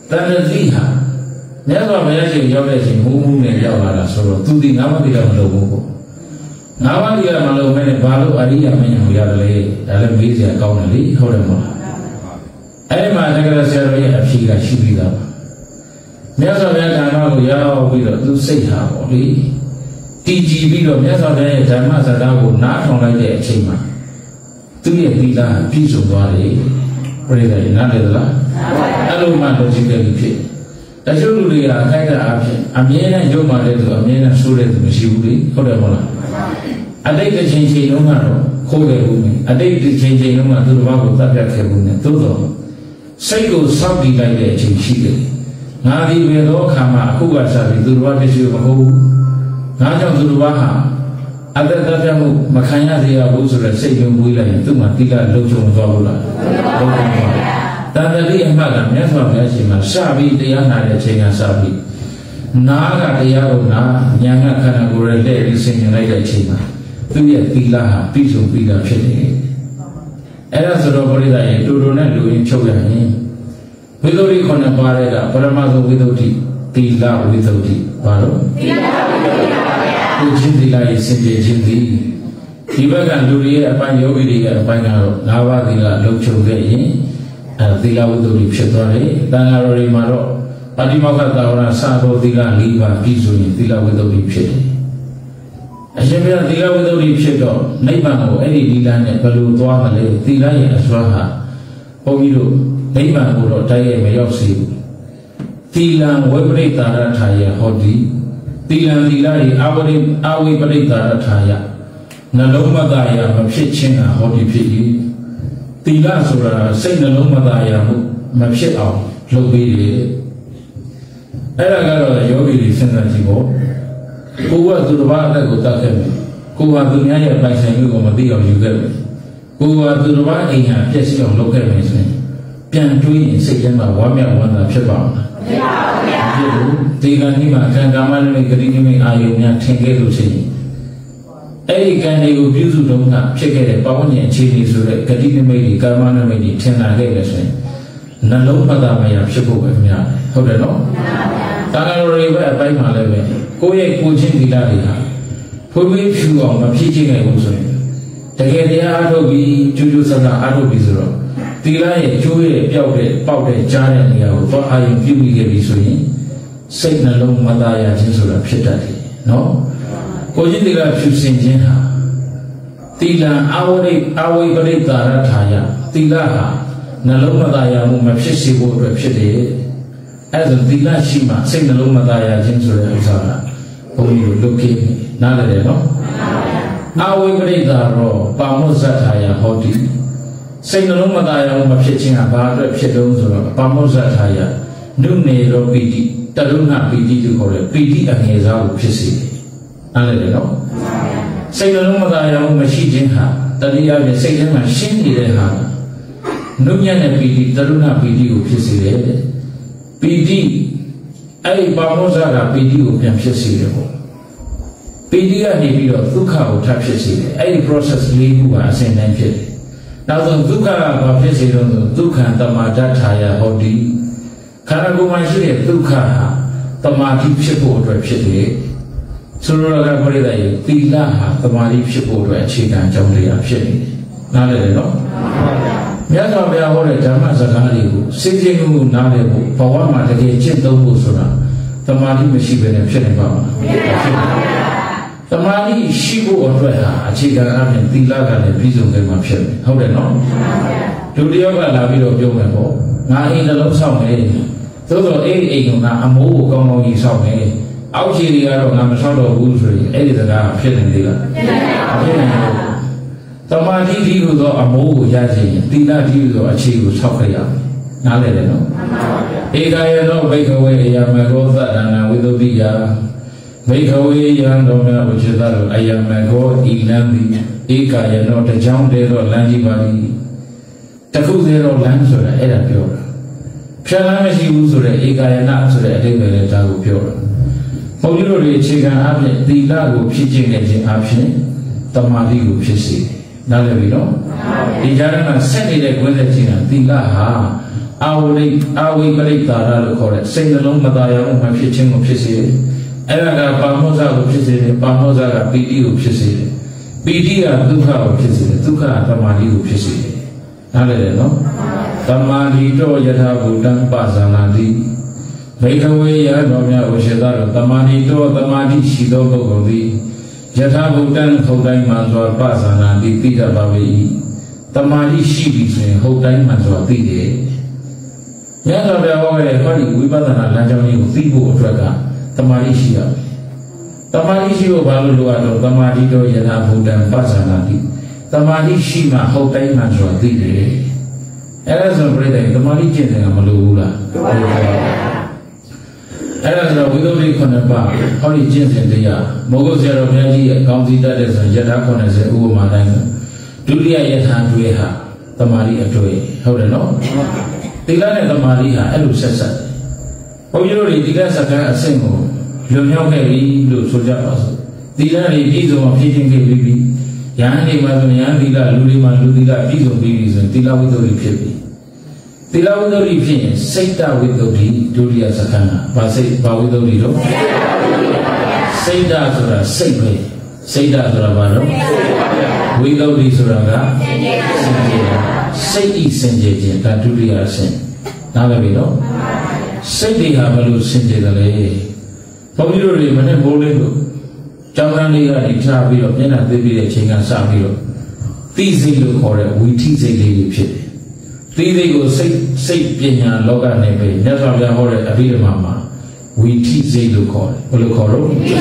တန်တတိဟာမြတ်စွာဘုရားရှင်ရောက်တဲ့ချိန်မူးမှုနဲ့ရောက်လာတာဆိုတော့သူဒီငါးပါးတိကမလုပ်ဘူးပေါ့ငါးပါးတိကမလုပ်မဲနဲ့ဘာလို့အရိယာမဉ္ဇဉ်ကိုရတယ်လဲဒါလည်းမေးစရာကောင်းတယ်လေဟုတ်တယ်မဟုတ်လားအဲ့ဒီမှာတက္ကရာဆရာတော်ရဲ့အဖြေကရှိပြီးသားမြတ်စွာဘုရားဓမ္မကိုရောက်ပြီးတော့သူစိတ်ဟာပေါ့လေတည်ကြည်ပြီးတော့မြတ်စွာဘုရားရဲ့ဓမ္မစကားကိုနားထောင်လိုက်တဲ့အချိန်မှာသူရဲ့သီလပြည့်စုံသွားတယ်ပြိဿရေနားလည်သလားအဲ့လိုမှလောကီကလေးဖြစ်တချို့လူတွေကအခိုက်အအားဖြင့်အမြဲတမ်းရုပ်မှလည်းဆိုအမြဲတမ်းဆိုးတဲ့သူမရှိဘူးလေဟုတ်တယ်မဟုတ်လားအတိတ်တစ်ချိန်ချိန်လုံးကတော့ခိုးတယ်ဘူးမယ်အတိတ်တစ်ချိန်ချိန်လုံးကသူတစ်ပါးကိုတပ်ပြတ်ခဲ့ဘူးနဲ့သို့တော့စိတ်ကိုစောင့်တည်လိုက်တဲ့အချိန်ရှိတယ်ငါဒီဘယ်တော့အခါမှာအခုကစားပြီးသူတစ်ပါးမရှိဘူးမဟုတ်ဘူးငါကြောင့်သူတစ်ပါးဟာအတ္တတပ်ပြတ်မှုမခံရစေရဘူးဆိုတော့စိတ်ယုံမွေးလိုက်ရင်သူ့မှာတိကလုံခြုံသွားဘူးလားလုံခြုံသွားတယ်တန်တတိအမှတ်ကမြတ်စွာဘုရားရှင်မှာစပြီးတရားနာတဲ့အချိန်ကစပြီးနားကတရားကိုနာဉာဏ်ကခန္ဓာကိုယ်ရဲ့လက်ပြီးဆင်ခြင်လိုက်တဲ့အချိန်မှာသူရဲ့သီလဟာပြည့်စုံပြီးတာဖြစ်တယ်အဲ့ဒါဆိုတော့ပရိသတ်ရဲ့တူတူနဲ့လူရင်းချုပ်ရရင်ဝိသုဒ္ဓိခုနှစ်ပါးတဲ့ကပရမသုဝိသုဒ္ဓိသီလဝိသုဒ္ဓိဘာလို့သီလဝိသုဒ္ဓိပါဗျာသူချင်းသီလရဲ့စင်ကြယ်ခြင်းသည်ဒီဘက်ကလူတွေရဲ့အပိုင်းယောဂီတွေရဲ့အပိုင်းကတော့၅ပါးသီလလုံးချုပ်ခဲ့ရင်သီလဝိသုဒ္ဓိဖြစ်သွားတယ်တန်ဃာတော်တွေမှာတော့ပါတိမောက္ခသာဝရစာတော်သီလ၄ပါးပြည့်စုံရင်သီလဝိသုဒ္ဓိဖြစ်တယ်အရှင်ဘုရားသီလဝိသုဒ္ဓိဖြစ်တော့နိဗ္ဗာန်ကိုအဲ့ဒီသီလနဲ့ဘယ်လိုသွားမလဲသီလရဲ့အစွမ်းဟာဘုန်းကြီးတို့နိဗ္ဗာန်ကိုတော့တိုက်ရိုက်မရောက်စေဘူးသီလံဝိပရိတာရထာယဟောတိသီလံသီလရဲ့အဝိပရိတာရထာယနှလုံးမသားရမဖြစ်ခြင်းကဟောတိဖြစ်၏သီလဆိုတာစိတ်နှလုံးမသားရမှုမဖြစ်အောင်လုပ်ပေးတယ်အဲ့ဒါကတော့ယောဂီတွေစဉ်းစားကြည့်ဖို့ကိုကသူတစ်ပါးအသက်ကိုတတ်ခဲ့မယ်ကိုကသူများရဲ့ပိုင်ဆိုင်မှုကိုမသိအောင်ယူခဲ့မယ်ကိုကသူတစ်ပါးအိမ်ဟာပြည့်စုံအောင်လုပ်ခဲ့မယ်ဆိုရင်ပြန်တွေးရင်စိတ်ထဲမှာဝမ်းမြောက်ဝမ်းသာဖြစ်ပါ့မလားဖြစ်ပါဘူးဗျာဖြစ်ဘူးဒီကနေ့မှာကံကာမနမိတ်ဂတိနမိတ်အာယုများထင်ခဲ့လို့ရှိရင်အဲ့ဒီကံတွေကိုပြုစုတော့ကဖြစ်ခဲ့တဲ့ပဝဉ္ဇဉ်အခြေအနေဆိုတဲ့ဂတိနမိတ်တွေကာမနမိတ်တွေထင်လာခဲ့တယ်ဆိုရင်နှလုံးမသားမရဖြစ်ဖို့ပဲများတယ်ဟုတ်တယ်နော်တာဃာတော်တွေပဲအပိုင်းမှာလည်းပဲကိုယ့်ရဲ့ကိုချင်းသီလတွေဟာဖွေးဖွေးဖြူအောင်မဖြစ်ချင်နိုင်ဘူးဆိုရင်တကယ်တရားအားထုတ်ပြီးကျူးကျူးဆဆအားထုတ်ပြီးဆိုတော့သီလရဲ့ကျိုးရဲ့ပြောက်တဲ့ပေါက်တဲ့ကြားတဲ့နေရာကိုသွားအာရုံပြုမိခဲ့ပြီဆိုရင်စိတ်နှလုံးမသားရခြင်းဆိုတာဖြစ်တတ်တယ်နော်ကိုချင်းသီလဖြူစင်ခြင်းဟာသီလအဝိပရိတာရထာယသီလဟာနှလုံးမသားရမှုမဖြစ်စေဖို့အတွက်ဖြစ်တယ်အဲ့ဒါသီလရှိမှစိတ်နှလုံးမသားရခြင်းဆိုတဲ့ဥစ္စာကဘုန်းကြီးတို့လုပ်ခဲ့နားလည်တယ်နော်အဝိပရိတာရောပါမုဇ္ဇထာယဟောတိစိတ်နှလုံးမသားရမှုမဖြစ်ခြင်းကဘာအတွက်ဖြစ်တုံးဆိုတော့ပါမုဇ္ဇထာယနုနေရောပိတိတရုဏပိတိလို့ခေါ်တယ်ပိတိအငယ်စားကိုဖြစ်စေတယ်နားလည်တယ်နော်စိတ်နှလုံးမသားရမှုမရှိခြင်းဟာတတိယပြစိတ်ထဲမှာရှင်းနေတဲ့ဟာနုညံ့တဲ့ပိတိတရုဏပိတိကိုဖြစ်စေတယ်ပီတိအဲ့ဒီပါမောဇ္ဇကပီတိကိုပြန်ဖြစ်စေတယ်ပေါ့ပီတိကနေပြီးတော့ဒုက္ခကိုထပ်ဖြစ်စေတယ်အဲ့ဒီ process လေးခုကအစဉ်တိုင်းဖြစ်တယ်နောက်ဆုံးဒုက္ခကဘာဖြစ်စေလို့ဆိုဒုက္ခံတမာဒထာယဟောတိခန္ဓာကိုယ်မှာရှိတဲ့ဒုက္ခဟာတမာတိဖြစ်ဖို့အတွက်ဖြစ်တယ်ဆိုလိုတာကပြိတ္တရဲ့သီလဟာတမာတိဖြစ်ဖို့အတွက်အခြေခံအကြောင်းတရားဖြစ်နေတယ်နားလည်တယ်နော်မြတ်စွာဘုရားဟောတဲ့ဓမ္မစကားတွေကိုစိတ်ကြည်မှုနားလည်ဖို့ဘဝမှာတကယ်ကျင့်သုံးဖို့ဆိုတာတမာတိမရှိဘဲနဲ့ဖြစ်နေပါ့မလားဖြစ်ပါဘူးတမာတိရှိဖို့အတွက်ဟာအခြေခံအပြင်သီလကလည်းပြည့်စုံခဲ့မှဖြစ်မယ်ဟုတ်တယ်နော်လူတယောက်ကလာပြီးတော့ပြောမယ်ပေါ့ငါအိမ်တစ်လုံးဆောက်မယ်သို့တော့အဲ့ဒီအိမ်ကငါအမိုးကိုကောင်းကောင်းကြီးဆောက်မယ်အောက်ခြေတွေကတော့ငါမဆောက်တော့ဘူးဆိုရင်အဲ့ဒီစကားဖြစ်နေသေးလားဖြစ်နေတယ်တမာတိတိဟုသောအမိုးကိုရခြင်းသီလတိဟုသောအခြေကိုဆောက်ခဲ့ရမယ်နားလည်တယ်နော်ဧကယေသောဘိက္ခဝေအယမကောသတ္တနာဝိသုဒ္ဓိယဘိက္ခဝေယံတော်များဝိချေသလိုအယမကောဤလမ်းသည်ဧကယေသောတကြောင်းတည်းသောလမ်းကြီးပါသည်တခုတည်းသောလမ်းဆိုတာအဲ့ဒါပြောတာဖြတ်လမ်းမရှိဘူးဆိုတဲ့ဧကယေနဆိုတဲ့အဓိပ္ပာယ်လည်းဒါကိုပြောတာဘုန်းကြီးတို့တွေအခြေခံအဖြစ်သီလကိုဖြစ်ခြင်းနဲ့ခြင်းအဖြစ်တမာတိကိုဖြစ်စေနားလည်ပြီနော်ဒီကြားထဲမှာဆက်နေတဲ့ကွင်းသက်ခြင်းကသီလဟာအာဝိပရိတာရလို့ခေါ်တဲ့စိတ်နှလုံးမသာရမှုမှဖြစ်ခြင်းကိုဖြစ်စေတယ်အဲ့ဒါကပါမောဇကိုဖြစ်စေတယ်ပါမောဇကပီတိကိုဖြစ်စေတယ်ပီတိကဒုက္ခကိုဖြစ်စေတယ်ဒုက္ခကသမာဓိကိုဖြစ်စေတယ်နားလည်တယ်နော်သမာဓိတော့ယထာဘုဒ္ဓံပဇာနာတိဘေကဝေယတော်များဥရှိတာတော့သမာဓိတော့သမာဓိရှိသောပုဂ္ဂိုလ်သည်ယထာဘုဒ္ဓံဟုတ်တိုင်းမှစွာပဇာနာတိသိတတ်ပါ၏သမာဓိရှိပြီဆိုရင်ဟုတ်တိုင်းမှစွာသိတယ်မြတ်စွာဘုရားဟောခဲ့တဲ့ဟောဒီဝိပဿနာလမ်းကြောင်းကြီးကိုသိဖို့အတွက်ကသမာဓိရှိရမယ်သမာဓိရှိဖို့ဘာလို့လိုရတော့သမာဓိတော့ယထာဘုဒ္ဓံပဇာနာတိသမာဓိရှိမှဟုတ်တိုင်းမှစွာသိတယ်အဲ့ဒါဆိုပြိတ္တိသမာဓိကျင့်တယ်ကမလိုဘူးလားအဲ့ဒါဆိုဝိသုဒ္ဓိ9ပါးဟောဒီကျင့်စဉ်တရားမောဂုတ်ဆရာတော်ဘုရားကြီးရဲ့ကောင်းစီတတ်တဲ့ဆိုယထာ90ဥပမာတိုင်းဒုတိယယထာတွေဟာသမာဓိအတွေ့ဟုတ်တယ်နော်သီလနဲ့သမာဓိဟာအဲ့လိုဆက်ဆက်ဘုန်းကြီးတို့တွေသီလစကားအဆင့်ကိုလွန်မြောက်ခဲ့ပြီလို့ဆိုကြပါစို့သီလတွေပြည့်စုံအောင်ဖြည့်ခြင်းခဲ့ပြီးယဟန်တွေမှာဆိုယဟန်သီလလူတွေမှာလူသီလပြည့်စုံပြီးပြီဆိုရင်သီလဝိသုဒ္ဓိဖြစ်ပြီသီလဝိသုဒ္ဓိဖြစ်ရင်စိတ်တဝိသုဒ္ဓိဒုတိယစကားကဘာဝိသုဒ္ဓိတော့စိတ်တဆိုတာစိတ်ပဲစိတ်တဆိုတာဘာလို့ဝိသုဒ္ဓိဆိုတာကစိတ်ဤစင်ကြယ်ခြင်းဒါဒုတိယအဆင့်နားလည်ပြီနော်စိတ်တွေဟာဘယ်လိုစင်ကြယ်တယ်လဲဘုန်းကြီးတို့တွေမနေ့မိုးလေးလို့ကျောင်းသားလေးကနေထားပြီးတော့မျက်နှာသိပြီးတဲ့အချိန်ကစပြီးတော့သိစိတ်လို့ခေါ်တဲ့ဝီထိစိတ်လေးတွေဖြစ်တယ်သိစိတ်ကိုစိတ်ပညာလောကနဲ့ပဲမြတ်စွာဘုရားဟောတဲ့အဘိဓမ္မာမှာဝီထိစိတ်လို့ခေါ်တယ်ဘယ်လိုခေါ်တော့သိစိတ်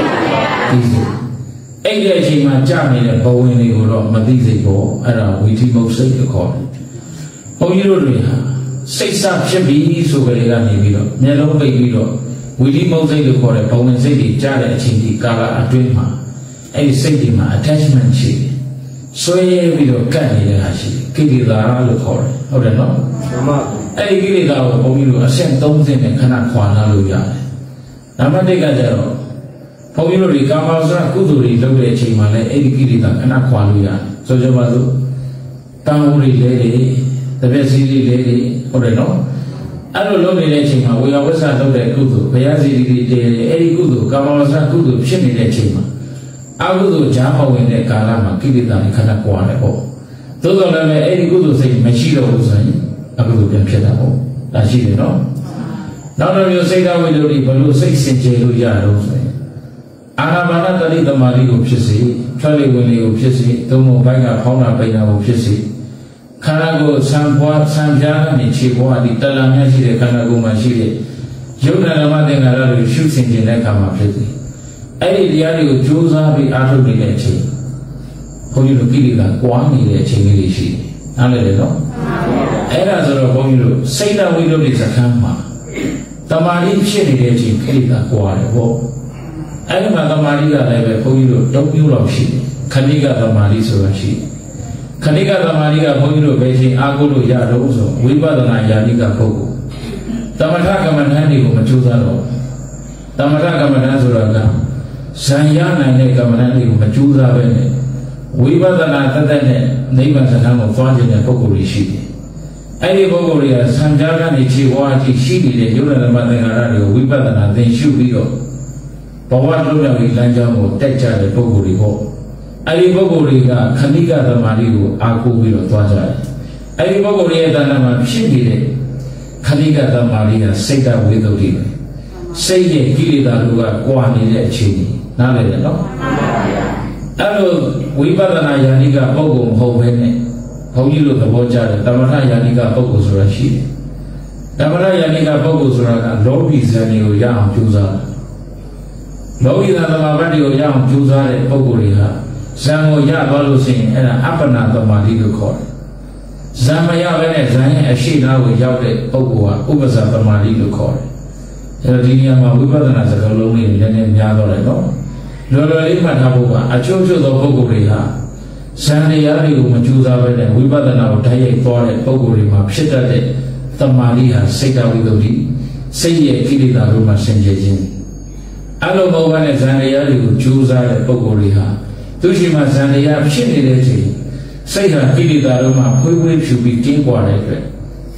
အဲ့ဒီအချိန်မှာကြာနေတဲ့ဘဝင်တွေကိုတော့မသိစိတ်ပေါ့အဲ့ဒါဝီထိမုတ်စိတ်လို့ခေါ်တယ်ဘုန်းကြီးတို့တွေဟာစိတ်ဆဖြစ်ပြီးဆိုကြတဲ့ကနေပြီးတော့မျက်လုံးပိတ်ပြီးတော့ဝီထိမုတ်စိတ်လို့ခေါ်တဲ့ဘဝင်စိတ်တွေကြာတဲ့အချိန်ဒီကာလအတွင်းမှာအဲ့ဒီစိတ်တွေမှာ attachment ရှိတယ်ဆွဲရဲပြီးတော့ကပ်နေတဲ့ဟာရှိတယ်ကိလေသာလို့ခေါ်တယ်ဟုတ်တယ်နော်မှန်အဲ့ဒီကိလေသာကိုဘုန်းကြီးတို့အဆင့်30နဲ့ခဏခွာလာလို့ရတယ်နံပါတ်1ကကျတော့ဘုန်းကြီးတို့ဒီကာမဝဇ္ဇကုသိုလ်တွေလုပ်တဲ့အချိန်မှာလည်းအဲ့ဒီကိလေသာခဏခွာလို့ရတယ်ဆိုကြပါစို့တန်ဖိုးတွေလဲတွေတပည့်စည်းတွေလဲတွေဟုတ်တယ်နော်အဲ့လိုလုပ်နေတဲ့အချိန်မှာဝေယဝဇ္ဇလုပ်တဲ့ကုသိုလ်ဘုရားစီတွေတည်တယ်အဲ့ဒီကုသိုလ်ကာမဝဇ္ဇကုသိုလ်ဖြစ်နေတဲ့အချိန်မှာအကုသိုလ်ကြားမဝင်တဲ့ကာလမှာကိလေသာတွေခဏကွာတယ်ပေါ့သို့တော်လည်းအဲ့ဒီကုသိုလ်စိတ်မရှိတော့ဘူးဆိုရင်အကုသိုလ်ပြန်ဖြစ်တာပေါ့ဒါရှိတယ်နော်နောက်တစ်မျိုးစိတ်ဓာတ်ဝိတ္တုတွေဘယ်လိုစိတ်စင်ကြယ်လို့ရတော့ဆိုရင်အာနာပါနတတိသမာဓိကိုဖြစ်စေထွက်လေဝင်လေကိုဖြစ်စေသုံးပုံဘိုက်ကဖောင်းတာပိန်တာကိုဖြစ်စေခန္ဓာကိုယ်ဆံပွားဆံပြားကနေခြေပွားဒီတလံများရှိတဲ့ခန္ဓာကိုယ်မှာရှိတဲ့ယုတ်နာဓမ္မသင်္ခါရတွေရှုစင်ကြယ်တဲ့အခါမှာဖြစ်စေအဲ့ဒီတရားတွေကိုကြိုးစားပြီးအားထုတ်နေတဲ့အချိန်ဘုန်းကြီးတို့ကိလေသာကွာနေတဲ့အချိန်လေးတွေရှိတယ်။နားလည်တယ်နော်။အဲ့ဒါဆိုတော့ဘုန်းကြီးတို့စိတ်ဓာတ်ဝိသုဒ္ဓိစခန်းမှာတမာတိဖြစ်နေတဲ့အချိန်ကိလေသာကွာတယ်ပေါ့။အဲ့ဒီမှာတမာတိကလည်းပဲဘုန်းကြီးတို့၃မျိုးလောက်ရှိတယ်။ခဏိကတမာတိဆိုတာရှိတယ်။ခဏိကတမာတိကဘုန်းကြီးတို့ဘယ်ချိန်အားကိုးလို့ရတော့ဆိုဝိပဿနာယာနိကပုဂ္ဂိုလ်တမထကမ္မဋ္ဌာန်းတွေကိုမကြိုးစားတော့တမထကမ္မဋ္ဌာန်းဆိုတာကဇံရနိုင်တဲ့ကမ္မဋ္ဌာန်းတွေကိုမကြိုးစားပဲနဲ့ဝိပဿနာတတ်တဲ့နိဗ္ဗာန်စခန်းကိုသွားခြင်းတဲ့ပုဂ္ဂိုလ်တွေရှိတယ်။အဲ့ဒီပုဂ္ဂိုလ်တွေကဆံကြားကနေခြေဝါးအထိရှိနေတဲ့ယုတ်ဓမ္မသင်္ခါရတွေကိုဝိပဿနာသင်ရှုပြီးတော့ဘဝလွတ်မြောက်ရေးလမ်းကြောင်းကိုတက်ကြတဲ့ပုဂ္ဂိုလ်တွေပေါ့။အဲ့ဒီပုဂ္ဂိုလ်တွေကခဏိကသမာဓိကိုအားကိုးပြီးတော့သွားကြတယ်။အဲ့ဒီပုဂ္ဂိုလ်ရဲ့တဏ္ဍာမှာဖြစ်နေတဲ့ခဏိကသမာဓိကစိတ်တဝိသုဒ္ဓိပဲ။စိတ်ရဲ့ကိလေသာတွေကကွာနေတဲ့အချိန်ကြီးနားလည်တယ်နော်အဲ့လိုဝိပဿနာယာနိကပုဂ္ဂိုလ်မဟုတ်ဘဲနဲ့ဘုန်းကြီးတို့သဘောကျတယ်တမထယာနိကပုဂ္ဂိုလ်ဆိုတာရှိတယ်တမထယာနိကပုဂ္ဂိုလ်ဆိုတာကလောဘီဇန်တွေကိုရအောင်ကြိုးစားတယ်လောဘီဇန်သမာဓိကိုရအောင်ကြိုးစားတဲ့ပုဂ္ဂိုလ်တွေဟာဇန်ကိုရသွားလို့ရှိရင်အဲ့ဒါအပ္ပနာသမာဓိလို့ခေါ်တယ်ဇန်မရဘဲနဲ့ဇန်ရဲ့အရှိနာကိုရောက်တဲ့ပုဂ္ဂိုလ်ဟာဥပ္ပဇ္ဇသမာဓိလို့ခေါ်တယ်အဲ့တော့ဒီနေရာမှာဝိပဿနာစကားလုံးလေးနည်းနည်းများတော့တယ်နော်လောလောလေးမှတ်ထားဖို့ကအချို့သောပုဂ္ဂိုလ်တွေဟာဇန်တရားတွေကိုမကြိုးစားဘဲနဲ့ဝိပဿနာကိုဓာတ်ရိုက်သွားတဲ့ပုဂ္ဂိုလ်တွေမှာဖြစ်တတ်တဲ့သမာဓိဟာစိတ်တဝိသုဒ္ဓိစိတ်ရဲ့ကိလေသာတို့မှာဆင်ခြင်ခြင်းအလုံးစုံနဲ့ဇန်တရားတွေကိုကြိုးစားတဲ့ပုဂ္ဂိုလ်တွေဟာသူရှိမှဇန်တရားဖြစ်နေတဲ့အချိန်စိတ်ဟာကိလေသာတို့မှာဖွေးဖွေးဖြူပြီးကင်းကွာတဲ့အတွက်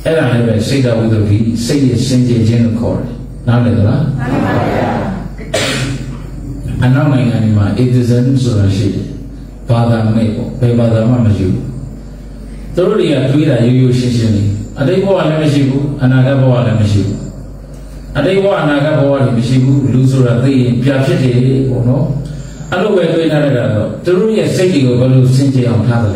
အဲ့ဒါလည်းပဲစိတ်တော်ဝိသုဒ္ဓိစိတ်ရဲ့စင်ကြယ်ခြင်းကိုခေါ်တယ်နားလည်သလားနားလည်ပါဗျာအနောက်နိုင်ငံတွေမှာ atheism ဆိုတာရှိတယ်ဘာသာမဲ့ပေါ့ဘယ်ဘာသာမှမရှိဘူးသူတို့တွေကတွေးတာရိုးရိုးရှင်းရှင်းလေးအတိတ်ဘဝလည်းမရှိဘူးအနာဂတ်ဘဝလည်းမရှိဘူးအတိတ်ဘဝအနာဂတ်ဘဝလည်းမရှိဘူးလူဆိုတာသိရင်ပြဖြစ်တယ်ပေါ့နော်အဲ့လိုပဲတွေးထားရတာတော့သူတို့ရဲ့စိတ်တွေကိုဘယ်လိုစင်ကြယ်အောင်ထားသလဲ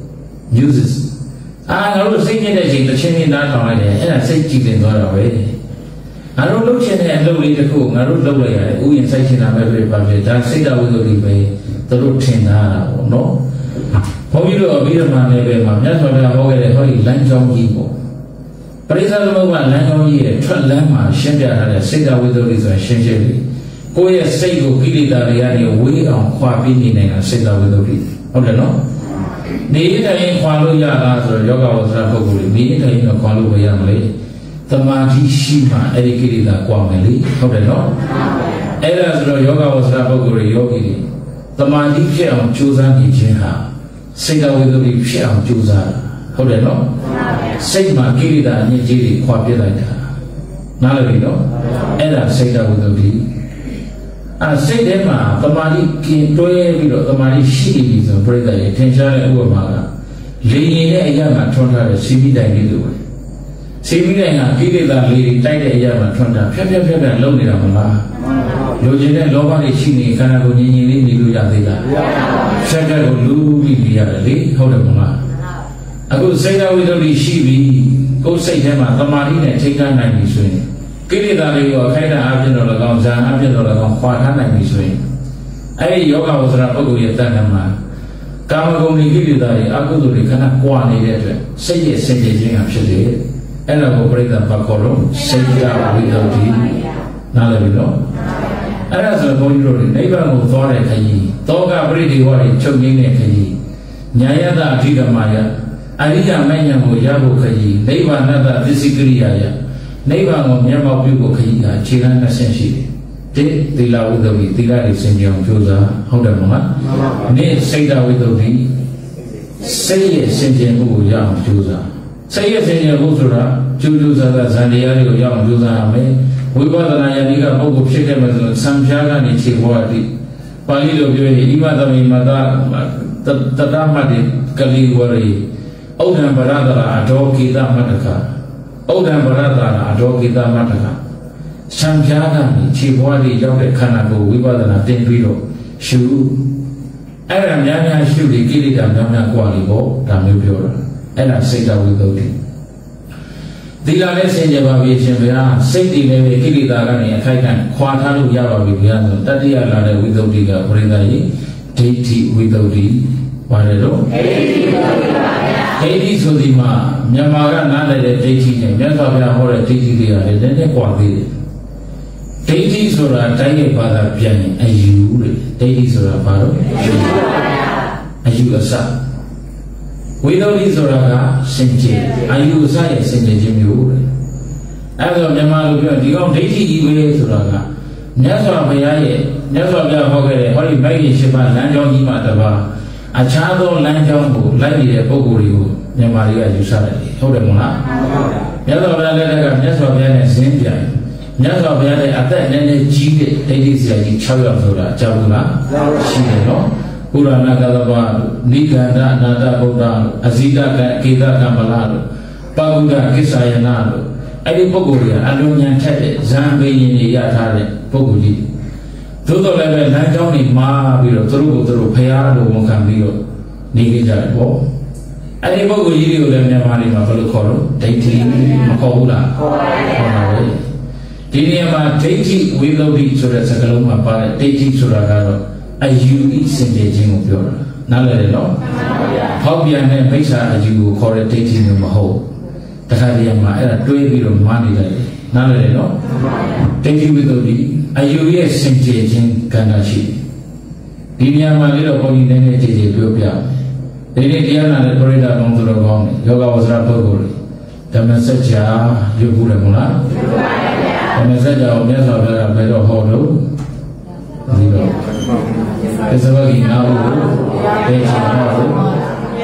uses ငါတို့စိတ်ညစ်တဲ့အချိန်တစ်ချင်းချင်းနားထောင်လိုက်တယ်အဲ့ဒါစိတ်ကြည်တင်သွားတာပဲငါတို့လှုပ်ချင်တဲ့အလုပ်လေးတစ်ခုငါတို့လုပ်လိုက်ရတယ်ဥယျာဉ်စိုက်ချင်တာပဲပါပဲဒါစိတ်တော်ဝိသုဒ္ဓိပဲသူတို့ထင်တာပေါ့နော်ဘုန်းကြီးတို့အဘိဓမ္မာနယ်ပယ်မှာမြတ်စွာဘုရားဟောခဲ့တဲ့ဟောဒီလမ်းကြောင်းကြီးပေါ့ပရိစ္ဆေသမုပ္ပါလမ်းကြောင်းကြီးရဲ့ထွက်လမ်းမှာရှင်းပြထားတဲ့စိတ်တော်ဝိသုဒ္ဓိဆိုတာရှင်းရှင်းလေးကိုယ့်ရဲ့စိတ်ကိုကိလေသာတွေကနေဝေးအောင်ခွာပြီးနေနိုင်တာစိတ်တော်ဝိသုဒ္ဓိဟုတ်တယ်နော်နေတိုင်းခွာလို့ရလားဆိုတော့ယောဂဝဆရာပုဂ္ဂိုလ်တွေနေတိုင်းတော့ခွာလို့မရမလဲသမာဓိရှိမှအဲ့ဒီကိလေသာကွာမယ်လေဟုတ်တယ်နော်အဲ့ဒါဆိုတော့ယောဂဝဆရာပုဂ္ဂိုလ်တွေယောဂီတွေသမာဓိဖြစ်အောင်ကြိုးစားနေခြင်းဟာစိတ်တော်ဝိသုဒ္ဓိဖြစ်အောင်ကြိုးစားတာဟုတ်တယ်နော်စိတ်မှာကိလေသာအညစ်အကြေးတွေခွာပြစ်လိုက်တာနားလည်ပြီနော်အဲ့ဒါစိတ်တော်ဝိသုဒ္ဓိစိတ်ထဲမှာသမာဓိကင်တွဲပြီးတော့သမာဓိရှိနေပြီဆိုပြိတ္တရဲ့ထင်ရှားတဲ့ဥပမာကလေရင်နဲ့အရာမှာထွန်းထားတဲ့စီးပြီးတိုင်လေးလိုပဲစီးပြီးတိုင်ကကိလေသာလေးတိုက်တဲ့အရာမှာထွန်းထားဖြတ်လုံးနေတာမလားလူကျင်တဲ့လောဘတွေရှိနေခန္ဓာကိုယ်ငြိမ်ငြိမ်လေးနေလို့ရသေးလားဖြတ်ကိုလူပြီးနေရတယ်လေဟုတ်တယ်မလားအခုစိတ်တော်ဝိသုဒ္ဓိရှိပြီကိုယ်စိတ်ထဲမှာသမာဓိနဲ့ထိန်းထားနိုင်ပြီဆိုရင်ကိလေသာတွေကိုအခိုက်အတန့်အပြည့်တော်၎င်းဇာအပြည့်တော်၎င်းခွာထားနိုင်ပြီဆိုရင်အဲ့ဒီယောဂဝဆရာပုဂ္ဂိုလ်ရဲ့တဏ္ဍာမှာကာမဂုဏ်ကိလေသာတွေအကုသိုလ်တွေခဏကွာနေတဲ့အတွက်စိတ်ရဲ့စင်ကြယ်ခြင်းကဖြစ်တယ်အဲ့ဒါကိုပြိဿဘာခေါ်လို့စိတ်ကဝိသုဒ္ဓိနားလည်ပြီနော်အဲ့ဒါဆိုဘုန်းကြီးတို့နိဗ္ဗာန်ကိုသွားတဲ့ခရီးသောကပရိဒီဝါတွေချုပ်ငိမ့်တဲ့ခရီးညာယတအဓိကမာယအရိယမဉ္ဇဉ်ကိုရဖို့ခရီးနိဗ္ဗာန်တသစ္စည်းကရိယာယနိဗ္ဗာန်ကိုမျက်မှောက်ပြုဖို့ခရီးကခြေလှမ်း20ရှိတယ်သီလဝိသုဒ္ဓိသီလတွေစင်ကြယ်အောင်ကြိုးစားဟုတ်တယ်မလားနေ့စိတ်တော်ဝိသုဒ္ဓိစိတ်ရဲ့စင်ကြယ်မှုကိုရအောင်ကြိုးစားစိတ်ရဲ့စင်ကြယ်မှုဆိုတာကျူးကျူးဆဆဇန်တရားတွေကိုရအောင်ကြိုးစားရမယ်ဝိပဿနာယတိကပုဂ္ဂိုလ်ဖြစ်ခဲ့မှဆိုစံပြားကနေခြေပေါ်အတိပါဠိလိုပြောရင်ဣမသမိမတတတမတိကလိဝရိဩဒံဗရဒရာအဒောကိတမတ္တကဩဒံဗရဒရာအဒောကိတမတ္တကစံပြားကနေခြေပေါ်အတိရောက်တဲ့ခန္ဓာကိုဝိပဿနာတင်ပြီးတော့ရှုအဲ့ဒါများများရှုပြီးကိလေသာများများကွာလေပေါ့ဒါမျိုးပြောတာအဲ့ဒါစိတ်တော်ဝိသုဒ္ဓိသီလနဲ့ဆင်ကြပါပြီရှင်ဗျာစိတ်တည်လည်းပဲကိလေသာကနေအခိုက်အတန့်ခွာထားလို့ရပါပြီဗျာဆိုတတိယလာတဲ့ဝိသုဒ္ဓိကပရိသတ်ကြီးဒိဋ္ဌိဝိသုဒ္ဓိပါတယ်တော့ဒိဋ္ဌိဝိသုဒ္ဓိပါဗျာဒိဋ္ဌိဆိုဒီမှာမြန်မာကနားလည်တဲ့ဒိဋ္ဌိနဲ့မြတ်စွာဘုရားဟောတဲ့ဒိဋ္ဌိတွေကလည်းနည်းနည်းကွာသေးတယ်ဒိဋ္ဌိဆိုတာတိုင်းရဲ့ဘာသာပြန်ရင်အယူလေဒိဋ္ဌိဆိုတာဘာလို့အယူအဆဝိသုဒ္ဓိဆိုတာကစင်ကြယ်အာယုအစရဲ့စင်ကြယ်ခြင်းမျိုးပဲအဲ့တော့မြန်မာလိုပြောဒီကောင်ဒိဋ္ဌိကြီးပဲဆိုတာကမြတ်စွာဘုရားရဲ့မြတ်စွာဘုရားဟောခဲ့တဲ့ဟောဒီမိုက်ကြီးရှိပါလမ်းကြောင်းကြီးမှာတပါအခြားသောလမ်းကြောင်းကိုလိုက်နေတဲ့ပုဂ္ဂိုလ်တွေကိုမြန်မာတွေကယူဆတယ်ဟုတ်တယ်မလားမြတ်စွာဘုရားလည်းကမြတ်စွာဘုရားနဲ့ဇင်းပြန်မြတ်စွာဘုရားရဲ့အသက်နည်းနည်းကြီးတဲ့ဒိဋ္ဌိဆရာကြီး6ယောက်ဆိုတာအကြောင်းလားရှိတယ်နော်ပုရဏကသဘာနိဂန္ဓအနာတဗုဒ္ဓအဇိတကကေတကမ္မလာတို့ပဗုဒ္ဓကိစ္ဆယနာတို့အဲ့ဒီပုဂ္ဂိုလ်တွေကအလွန်ဉာဏ်ထက်တဲ့ဇံပေရင်တွေရထားတဲ့ပုဂ္ဂိုလ်ကြီးသို့တော်လည်းပဲလမ်းကြောင်းတွေမှားပြီးတော့သူတို့ဖရာလိုဝန်ခံပြီးတော့နေကြတယ်ပေါ့အဲ့ဒီပုဂ္ဂိုလ်ကြီးတွေကိုလည်းမြန်မာပြည်မှာဘယ်လိုခေါ်လို့ဒိဋ္ဌိမခေါ်ဘူးလားခေါ်ပါဘူးဒီနေရာမှာဒိဋ္ဌိဝိသုဒ္ဓိဆိုတဲ့စကားလုံးမှာပါတဲ့ဒိဋ္ဌိဆိုတာကတော့အယူဤစင်ကြယ်ခြင်းကိုပြောတာနားလည်တယ်နော်ဟောက်ပြန်တဲ့မိစ္ဆာအယူကိုခေါ်တဲ့ဒိဋ္ဌိမျိုးမဟုတ်တခါတည်းမှာအဲ့ဒါတွေးပြီးတော့မှားနေတယ်နားလည်တယ်နော်ဒိဋ္ဌိဝိသုဒ္ဓိအယူရဲ့စင်ကြယ်ခြင်းကဏ္ဍရှိဒီနေရာမှာလေးတော့ဘုန်းကြီးနည်းနည်းကြည်ကြည်ပြောပြဒီနေ့တရားနာတဲ့ပရိသတ်ပေါင်းသူတော်ကောင်းတွေယောဂဝဆရာပုဂ္ဂိုလ်တွေဓမ္မစကြာရုပ်ခုတယ်မို့လားဓမ္မစကြာကိုမြတ်စွာဘုရားကဘယ်တော့ဟောလို့ဒီတော့သစ္စာဝိနာဟုဒေချာဟောလို့ဟောဆိုလ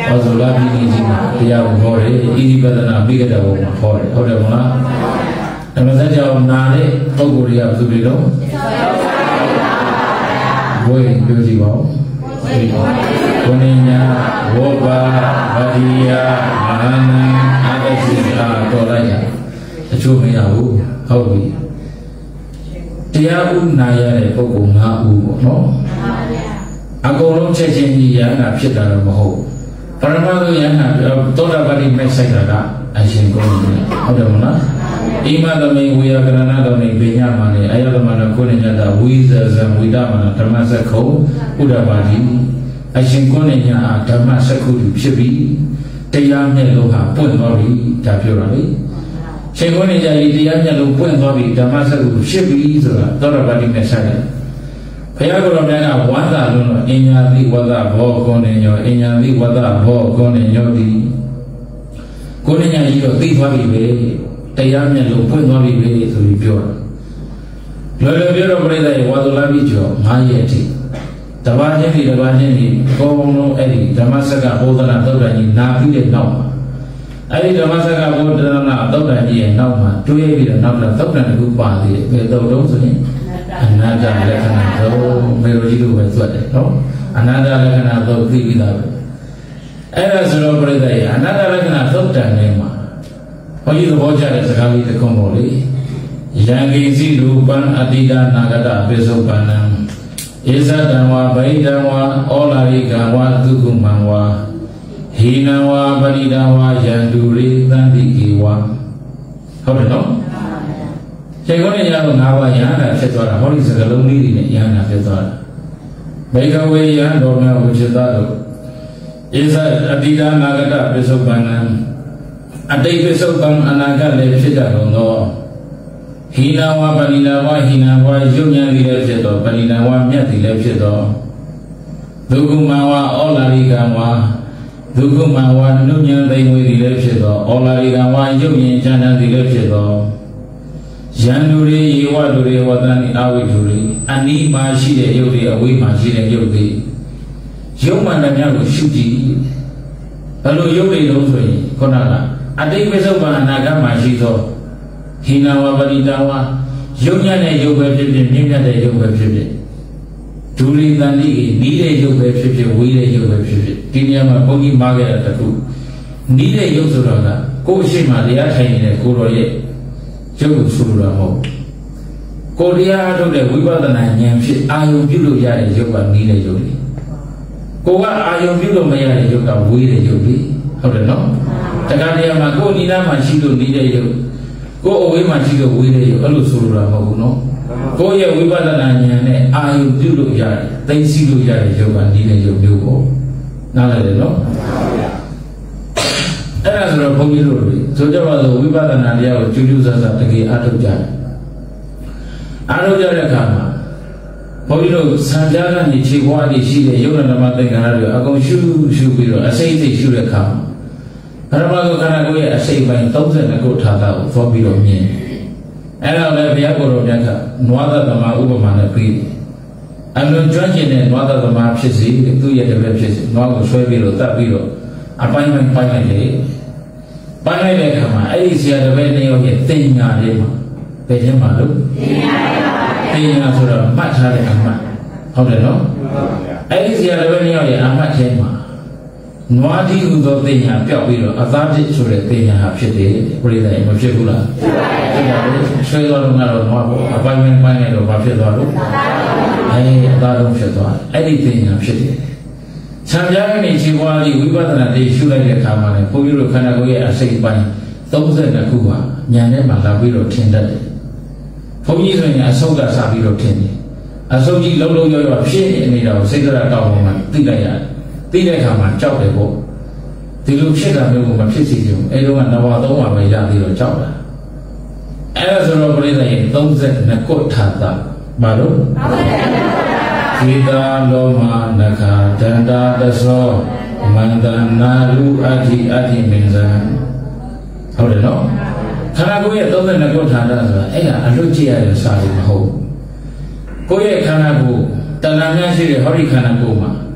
လာပြီးနေကြီးမှာတရားကိုဟောတယ်ဣတိပဒနာမိဂဒဘုံမှာဟောတယ်ဟုတ်တယ်မလားဓမ္မစကြာနာတဲ့ပုဂ္ဂိုလ်တွေကဘယ်သူတွေတော့ဘွေပြောကြည့်ပါဦးဘုနိညာဝေါဘာဗတိယမဟာနံအာဒစီအာတော်လိုက်ရတချို့မရဘူးဟုတ်ပြီတရားဥနာရတဲ့ပုဂ္ဂိုလ်၅ဦးပေါ့နော်အကုန်လုံးချက်ချင်းကြီးရဟန္တာဖြစ်တာတော့မဟုတ်ပရမသုယဟန္တာသောတာပတိမဲ့ဆိုင်တာကအရှင်ကိုဟုတ်တယ်မလားဣမသမိဝေယကရဏတော်နေပိညာမှာနေအယသမနာကိုနေညတာဝိဇဇံဝိဒမနာဓမ္မစက္ခုဥဒ္ဒပါတိအရှင်ကိုနေညာဓမ္မစက္ခုဖြစ်ပြီးတရားမျက်လုံးဟာပွင့်သွားပြီဒါပြောတာလေရှင်ကိုနေညာဒီတရားမျက်လုံးပွင့်သွားပြီဓမ္မစက္ခုဖြစ်ပြီဆိုတာသောတာပတိမဲ့ဆိုင်တယ်ဘုရားကိုယ်တော်မြတ်ကဝန္တာလုံးတော့အင်ညာတိဝဒဘောကိုနေညောအင်ညာတိဝဒဘောကိုနေညောဒီကိုနေညာကြီးတော့သိသွားပြီပဲတရားမျက်လုံးပွင့်သွားပြီပဲဆိုပြီးပြောတာလောလောပြောတော့ပြိဿရဲ့ဝါဒလာပြီးကျော်9ရက်အထိတပါးချင်းဒီအကုန်လုံးအဲ့ဒီဓမ္မစက္ကဘုဒ္ဓနာသုတ်တန်ကြီးနာပြီးတဲ့နောက်မှာအဲ့ဒီဓမ္မစက္ကဘုဒ္ဓနာသုတ်တန်ကြီးရဲ့နောက်မှာတွေးပြီးတော့နောက်တော့သုတ်တန်တစ်ခုပါသေးတယ်ဘယ်သုတ်တုံးဆိုရင်အနန္တလက္ခဏာတော့မေရိုကြီးတို့ပဲသွတ်တယ်နော်အနန္တလက္ခဏာတော့သိပြီးသားပဲအဲ့ဒါဆိုတော့ပြိဿရဲ့အနန္တလက္ခဏာသုတ်တန်ထဲမှာဘုန်းကြီးသဘောကျတဲ့စကားလေးတစ်ခုပေါ့လေယံကိစီရူပံအတိဒနာဂတပိစုပန္နံဧသတံဝါဗိဒံဝါဩလာရိကံဝါသုကုမံဝါဟိနံဝါပရိဒံဝါယန္တုရိသန္တိကေဝါဟုတ်တယ်နော်ချိန်ခွန်းနဲ့ရတော့၅ပါးယန္တာဖြစ်သွားတာဟောဒီစကားလုံးလေးတွေနဲ့ယန္တာဖြစ်သွားတာဘေကဝေယံတော်များဝိจิตတို့ဧသအတိဒနာဂတပိစုပန္နံအတိတ်ပိစုပံအနာဂတ်လည်းဖြစ်ကြတော့ဟိနာဝပဏိနာဝဟိနာဝယုံဉာဏ်သည်လည်းဖြစ်တော့ပဏိနာဝမြတ်သည်လည်းဖြစ်တော့ဒုက္ခမဝဩလာရိကံဝဒုက္ခမဝနုဉာဏ်သိမ့်ဝေသည်လည်းဖြစ်တော့ဩလာရိကံဝယုံဉာဏ်ဉာဏ်သည်လည်းဖြစ်တော့ယန္တုရိယေဝတုရိဝတ္တနိအဝိတုရိအနိမှာရှိတဲ့ယုတ်တွေအဝိမှာရှိတဲ့ယုတ်တွေယုံမှန်တဲ့များကိုရှုကြည့်ဘယ်လိုယုတ်တွေလုံးဆိုရင်ခုနကအတိတ်ပိစုပ္ပန်အနာဂတ်မှာရှိသောဟိနာဝပရိတဝါယုံညံ့တဲ့ယုတ်ပဲဖြစ်ဖြစ်မြင့်မြတ်တဲ့ယုတ်ပဲဖြစ်ဖြစ်ဒုရိသန္တိနီးတဲ့ယုတ်ပဲဖြစ်ဖြစ်ဝေးတဲ့ယုတ်ပဲဖြစ်ဖြစ်ဒီနေရာမှာဘုန်းကြီးမှားခဲ့တာတခုနီးတဲ့ယုတ်ဆိုတော့ကကိုယ်အရှိမှတရားထိုင်နေတဲ့ကိုယ်တော်ရဲ့ယုတ်ကိုဆိုလိုတာမဟုတ်ကိုယ်တရားထုတ်တဲ့ဝိပဿနာဉာဏ်ဖြစ်အာယုံပြုလို့ရတဲ့ယုတ်ကနီးတဲ့ယုတ်လေကိုကအာယုံပြုလို့မရတဲ့ယုတ်ကဝေးတဲ့ယုတ်လေဟုတ်တယ်နော်တခါတည်းမှာကိုယ်နိဒာမှာရှိလို့နေတဲ့ယုတ်ကိုယ်အဝေးမှာရှိလို့ဝေးတဲ့ယုတ်အဲ့လိုဆိုလိုတာမဟုတ်ဘူးနော်ကိုယ့်ရဲ့ဝိပဿနာဉာဏ်နဲ့အာယုပြုလို့ရတယ်သိသိလို့ရတဲ့ယုတ်ကနေတဲ့ယုတ်မျိုးကိုနားလည်တယ်နော်အဲ့ဒါဆိုတော့ဘုန်းကြီးတို့ဆိုကြပါစို့ဝိပဿနာတရားကိုကျူးကျူးဆဆတကယ်အားထုတ်ကြတယ်အားထုတ်ကြတဲ့အခါမှာဘုန်းကြီးတို့စံပြားကနေခြေပွားကြီးရှိတဲ့ယုတ်နာမသင်္ကာရတွေအကုန်ရှုပြီးတော့အစိမ့်စိတ်ရှုတဲ့အခါမှာပရမဂုခန္ဓာကိုယ်ရဲ့အစိတ်ပိုင်း32ခုထာတာကိုသွားပြီးတော့မြင်အဲ့ဒါလည်းဘုရားကိုယ်တော်မြတ်ကနွားသသမဥပမာနဲ့ပြီးအလွန်ကျွမ်းကျင်တဲ့နွားသသမဖြစ်စီသူ့ရဲ့တပည့်ဖြစ်စီနွားကိုဆွဲပြီးတော့တတ်ပြီးတော့အပိုင်းပိုင်းပိုင်းလိုက်တယ်ပိုင်းလိုက်တဲ့အခါမှာအဲ့ဒီဆရာတပည့်နှစ်ယောက်ရဲ့သင်ညာလေးမှာဘယ်ထဲမှာလို့သင်ညာဆိုတော့မှတ်ထားတဲ့အမှတ်ဟုတ်တယ်နော်အဲ့ဒီဆရာတပည့်နှစ်ယောက်ရဲ့အမှတ်ထဲမှာနွားတိဟုသောသင်ညာပြောက်ပြီးတော့အသားတစ်ဆိုတဲ့သင်ညာဟာဖြစ်တယ်ပြိဿရေမဖြစ်ဘူးလားဖြစ်ပါဘူးဆွဲတော်လုံးကတော့နွားပေါ့အပိုင်းပိုင်းပိုင်းလိုက်တော့ဘာဖြစ်သွားလို့အသားလုံးဖြစ်သွားအဲ့ဒီသင်ညာဖြစ်တယ်ခြံပြားကနေခြေပွားပြီးဝိပဿနာတေရှုလိုက်တဲ့အခါမှာလည်းဘုန်းကြီးတို့ခန္ဓာကိုယ်ရဲ့အစိတ်ပိုင်း32ခုဟာဉာဏ်ထဲမှာလာပြီးတော့ထင်တတ်တယ်ဘုန်းကြီးဆိုရင်အဆုတ်ကစပြီးတော့ထင်တယ်အဆုတ်ကြီးလုံးလုံးရောဖြစ်နေတာကိုစိတ်ကရတောင်းပေါ်မှာသိလိုက်ရတယ်သိတဲ့အခါမှာကြောက်တယ်ပေါ့ဒီလိုဖြစ်တာမျိုးကိုမဖြစ်စေချင်ဘူးအဲလိုကနဝ3ပါပဲရသေးတော့ကြောက်တာအဲဒါဆိုတော့ပြိဿရေ32ခုထာတာဘာလို့သေတာလောမနခာတန္တာတသောမန္တနာလူအဋ္ဌိမင်းဇံဟုတ်တယ်နော်ခန္ဓာကိုယ်ရဲ့32ခုထာတာဆိုတာအဲ့ဒါအလွတ်ကြည့်ရတဲ့စာတွေမဟုတ်ကိုယ့်ရဲ့ခန္ဓာကိုယ်တဏှာများရှိတဲ့ဟောဒီခန္ဓာကိုယ်မှာဘ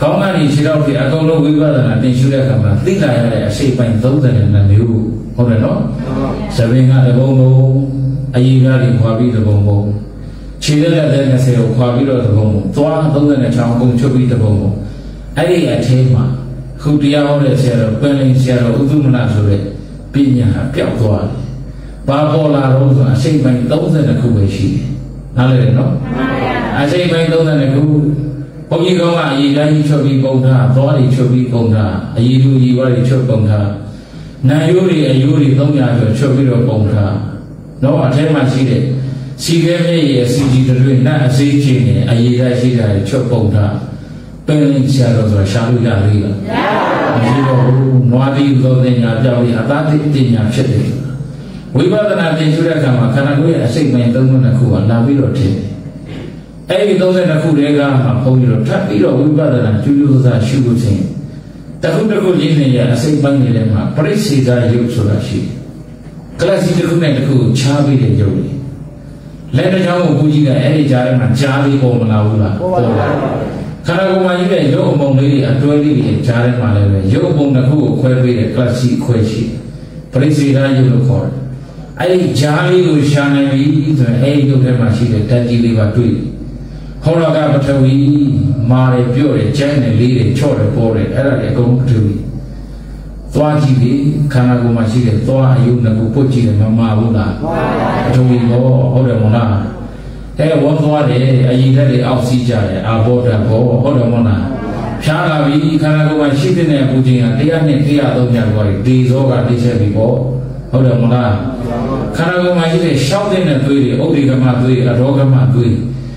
ကောင်းကနေခြေထောက်တွေအကုန်လုံးဝိပဿနာသင်ရှုတဲ့အခါမှာသိလာရတဲ့အစိတ်ပိုင်း32မျိုးဟုတ်တယ်နော်သဘင်ကတပုံပုံအရေးကားတွေခွာပြီးတပုံပုံခြေလက်လက်20ကိုခွာပြီးတော့တပုံပုံသွား36ကုန်ချုပ်ပြီးတပုံပုံအဲ့ဒီအထဲမှာခုတရားဟောတဲ့ဆရာတော်ပင်လင်းဆရာတော်ဥဒုမနဆိုတဲ့ပညာပျောက်သွားတယ်ဘာပေါ်လာတော့ဆိုအစိတ်ပိုင်း32ခုပဲရှိတယ်နားလည်တယ်နော်အစိတ်ပိုင်း32ခုဘုန်းကြီးကောင်းကအရေးတိုင်းချုပ်ပြီးပုံထားသွားတွေချုပ်ပြီးပုံထားအရေးလူကြီးဝါတွေချုပ်ပုံထားနာယိုးတွေအယိုးတွေ300ကျော်ချုပ်ပြီးတော့ပုံထားတော့အထဲမှာရှိတဲ့စီခဲမြည့်ရဲ့စီကြီးတွေနတ်အစိတ်ချင်းနဲ့အရေးတိုင်းရှိတာချုပ်ပုံထားပင်လင်းဆရာတော်ဆိုတာရှာလို့ရသေးလားမရှိတော့ဘူးနွားသီးသောတင်ညာပြောင်းပြီးအသားသီးတင်ညာဖြစ်တယ်ဝိပဿနာသင်ရှုတဲ့အခါမှာခန္ဓာကိုယ်ရဲ့အစိတ်ပိုင်း32ခုကလာပြီးတော့ထင်တယ်အဲ့ဒီ32ခုတည်းကမှဘုန်းကြီးတို့ထပ်ပြီးတော့ဝိပဿနာကျူးကျူးစားရှုလို့ချင်းတခုတခုချင်းနဲ့အစိတ်ပိုင်းတွေထဲမှာပရိစ္ဆေဒယုတ်ဆိုတာရှိတယ်ကလစီတစ်ခုနဲ့တစ်ခုကိုခြားပြီးတဲ့ယုတ်တွေလက်တစ်ချောင်းကိုဘုကြီးကအဲ့ဒီကြားထဲမှာကြားပြီးပေါ်မလာဘူးလားပေါ်လာခန္ဓာကိုယ်မှာကြီးတဲ့ယုတ်အမုံလေးတွေအတွဲလေးတွေကြားထဲမှာလည်းပဲယုတ်အမုံတစ်ခုကိုခွဲပေးတဲ့ကလစီခွဲရှိပရိစ္ဆေဒယုတ်လို့ခေါ်တယ်အဲ့ဒီကြားလေးကိုရှာနိုင်ပြီဆိုရင်အဲ့ဒီယုတ်ထဲမှာရှိတဲ့ဓာတ်ကြီးလေးပါတွေ့ဟောရကပထဝီမာတယ်ပြော့တယ်ကျန်းတယ်လေးတယ်ချော့တယ်ပေါ်တယ်အဲ့ဒါတွေအကုန်ပထဝီသွားကြည့်ပြီခန္ဓာကိုယ်မှာရှိတဲ့သွားအယုံနှစ်ခုပုတ်ကြည့်တယ်မမှားဘူးလားပထဝီဘောဟုတ်တယ်မဟုတ်လားအဲ့ဝတ်သွားတယ်အရင်တက်တွေအောက်စီးကြတယ်အာဘောဓဘောဟုတ်တယ်မဟုတ်လားဖြားလာပြီခန္ဓာကိုယ်မှာရှိတဲ့ပူခြင်းက100နဲ့100 300သွားပြီဒီဇောကတိချက်ပြီပေါ့ဟုတ်တယ်မဟုတ်လားခန္ဓာကိုယ်မှာရှိတဲ့ရှောက်တဲ့သွေးတွေဥဒိကမသွေးအရောဂမသွေး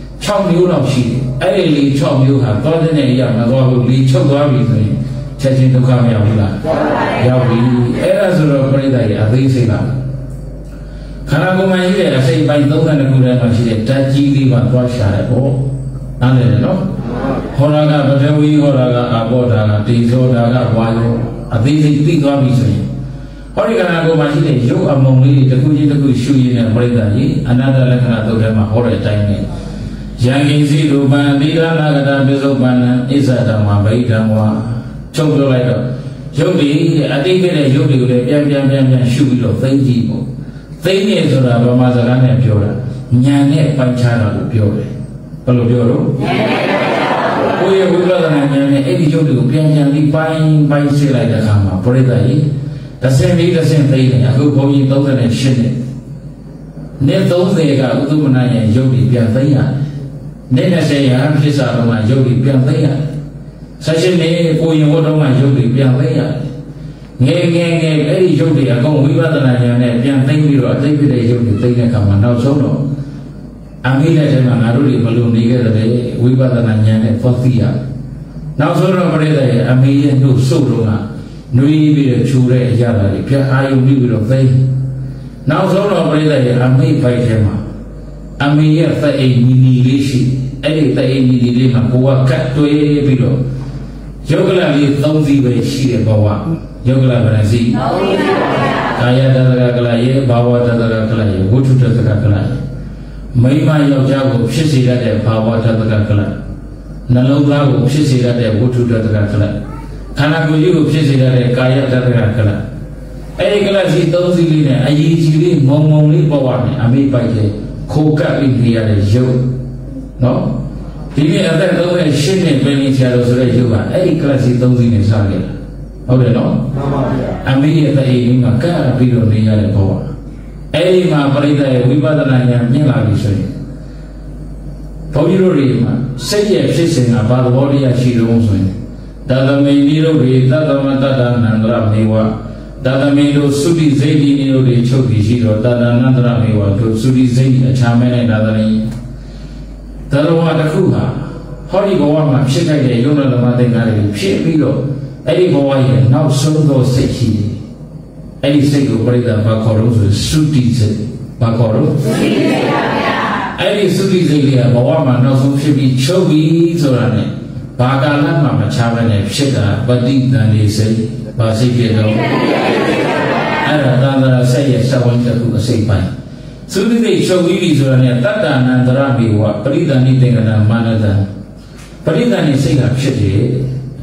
6မျိုးလောက်ရှိတယ်အဲ့ဒီလေ6မျိုးဟာသွားတဲ့အရာမသွားဘူးလေချုပ်သွားပြီဆိုရင်ချက်ချင်းဒုက္ခမရောက်ဘူးလားရောက်ပြီအဲ့ဒါဆိုတော့ပြိဿရဲ့အသေးစိတ်လားခန္ဓာကိုယ်မှာရှိတဲ့အစိတ်ပိုင်း32ခုထဲမှာရှိတဲ့ဓာတ်ကြီးလေးပါသွားရှာတယ်ပေါ့နားလည်တယ်နော်ဟောတာကပထဝီဟောတာကအာဘောဓာကတေဇောဓာကဝါယောအသေးစိတ်သိသွားပြီဆိုရင်ဟောဒီခန္ဓာကိုယ်မှာရှိတဲ့ရုပ်အမုံလေးတစ်ခုချင်းတစ်ခုရှုရင်းနဲ့ပြိဿကြီးအနတ္တလက္ခဏာသုတ်ထဲမှာဟောတဲ့အတိုင်းနဲ့ယံကိစီရူပံတိရဏဂတပစ္စုပန်နံဣဇဓမ္မဗိဓမ္မဝါချုပ်ပြောလိုက်တော့ရုပ်တွေအတိတ်ကတဲ့ရုပ်တွေကိုလည်းပြန်ရှုပြီးတော့သိကြည့်ဖို့သိနေဆိုတာဗမာစကားနဲ့ပြောတာဉာဏ်နဲ့ပိုင်ခြားတာကိုပြောတယ်ဘယ်လိုပြောတော့ကိုယ့်ရဲ့ဝိပဿနာဉာဏ်နဲ့အဲ့ဒီရုပ်တွေကိုပြန်ပြီးပိုင်းရှင်းလိုက်တဲ့အခါမှာပရိသတ်ကြီး30သိနေအခုဘုန်းကြီး38နဲ့နေ့30ကဥဒုမနရဲ့ရုပ်တွေပြန်သိရတယ်နေ့20ရာဖြစ်စာတော့မှရုပ်တွေပြန်သိရတယ်16နှစ်ကိုရင်ဝတ်တော့မှရုပ်တွေပြန်သိရတယ်ငယ်အဲ့ဒီရုပ်တွေအကုန်ဝိပဿနာဉာဏ်နဲ့ပြန်သိပြီးတော့အသိဖြစ်တဲ့ရုပ်တွေသိတဲ့အခါမှာနောက်ဆုံးတော့အမိတဲ့ထဲမှာငါတို့တွေဘလို့နေခဲ့တယ်ဝိပဿနာဉာဏ်နဲ့သွားသိရနောက်ဆုံးတော့ပြိဿရဲ့အမိရဲ့နှုတ်ဆုပ်တော့ကနှွေးပြီးတော့ခြူတဲ့အရာတွေပြန်အာယုံပြီးတော့သိနောက်ဆုံးတော့ပြိဿရဲ့အမိပိုက်ထဲမှာအမေရဲ့သအိမ်ညီလေးရှိအဲ့ဒီသအိမ်ညီလေးမှာဘဝကတ်တွဲပြီးတော့ယောဂလလေး3စီးပဲရှိတဲ့ဘဝယောဂလဗရစီကာယတတကကလယေဘာဝတတကကလယေဝဋ္ထုတတကကလယေမိမယောက်ျားကိုဖြစ်စေတတ်တဲ့ဘာဝတတကကလနှလုံးသားကိုဖြစ်စေတတ်တဲ့ဝဋ္ထုတတကကလခန္ဓာကိုယ်ကြီးကိုဖြစ်စေတတ်တဲ့ကာယတတကကလအဲ့ဒီကလစီ3စီးလေးနဲ့အရေးကြီးလေးမုံလေးပေါ်ပါမယ်အမေပိုက်တဲ့ခိုးကပ်ပြီးနေရတဲ့ရုပ်နော်ဒီနေ့အသက်38နှစ်ပဲနေဆရာတော်ဆိုတဲ့ရုပ်ကအဲ့ဒီကလစီ3စီးနဲ့စခဲ့တာဟုတ်တယ်နော်မှန်ပါဗျာအမေရဲ့တအိမ်မှာကပ်ပြီးတော့နေရတဲ့ဘဝအဲ့ဒီမှာပရိသတ်ရဲ့ဝိပဿနာဉာဏ်မြင်လာပြီဆိုရင်ဘုန်းကြီးတို့တွေမှာစိတ်ရဲ့ဖြစ်စဉ်ကဘာသဘောတရားရှိလို့ဆိုရင်တသမိန်ဒီတို့တွေတသမတ္တနန္ဒရမေဝတသမိန်တို့သုတိဇိတိနေတို့တွေချုပ်ပြီးရှိတော့တဏနန္ဒရမေဝတို့သုတိဇိတိအခြားမဲနဲ့ဒါသရိတရဝတစ်ခုဟာဟောဒီဘဝမှာဖြစ်ခဲ့တဲ့ယုံနာဓမ္မသင်္ကားတွေဖြစ်ပြီးတော့အဲ့ဒီဘဝရဲ့နောက်ဆုံးသောစိတ်ရှိတယ်အဲ့ဒီစိတ်ကိုပြိဿဘာခေါ်လို့ဆိုသုတိစိတ်ဘာခေါ်လို့သုတိစိတ်ပါဗျာအဲ့ဒီသုတိစိတ်လေးကဘဝမှာနောက်ဆုံးဖြစ်ပြီးချုပ်ပြီးဆိုတာ ਨੇ ဘာကာလမှမချဘဲနဲ့ဖြစ်တာပฏิတန်လေးစိတ်ဘာစိတ်ဖြစ်တော့အဲ့ဒါသာသနာဆက်ရဲ့စဝန်းတစ်ခုအစိတ်ပိုင်းသုတိစိတ်ချုပ်ပြီးပြီဆိုတာ ਨੇ တတ္တနန္တရမေဝပရိသဏိသင်္ကနာမာနတံပရိသဏိစိတ်ကဖြစ်တယ်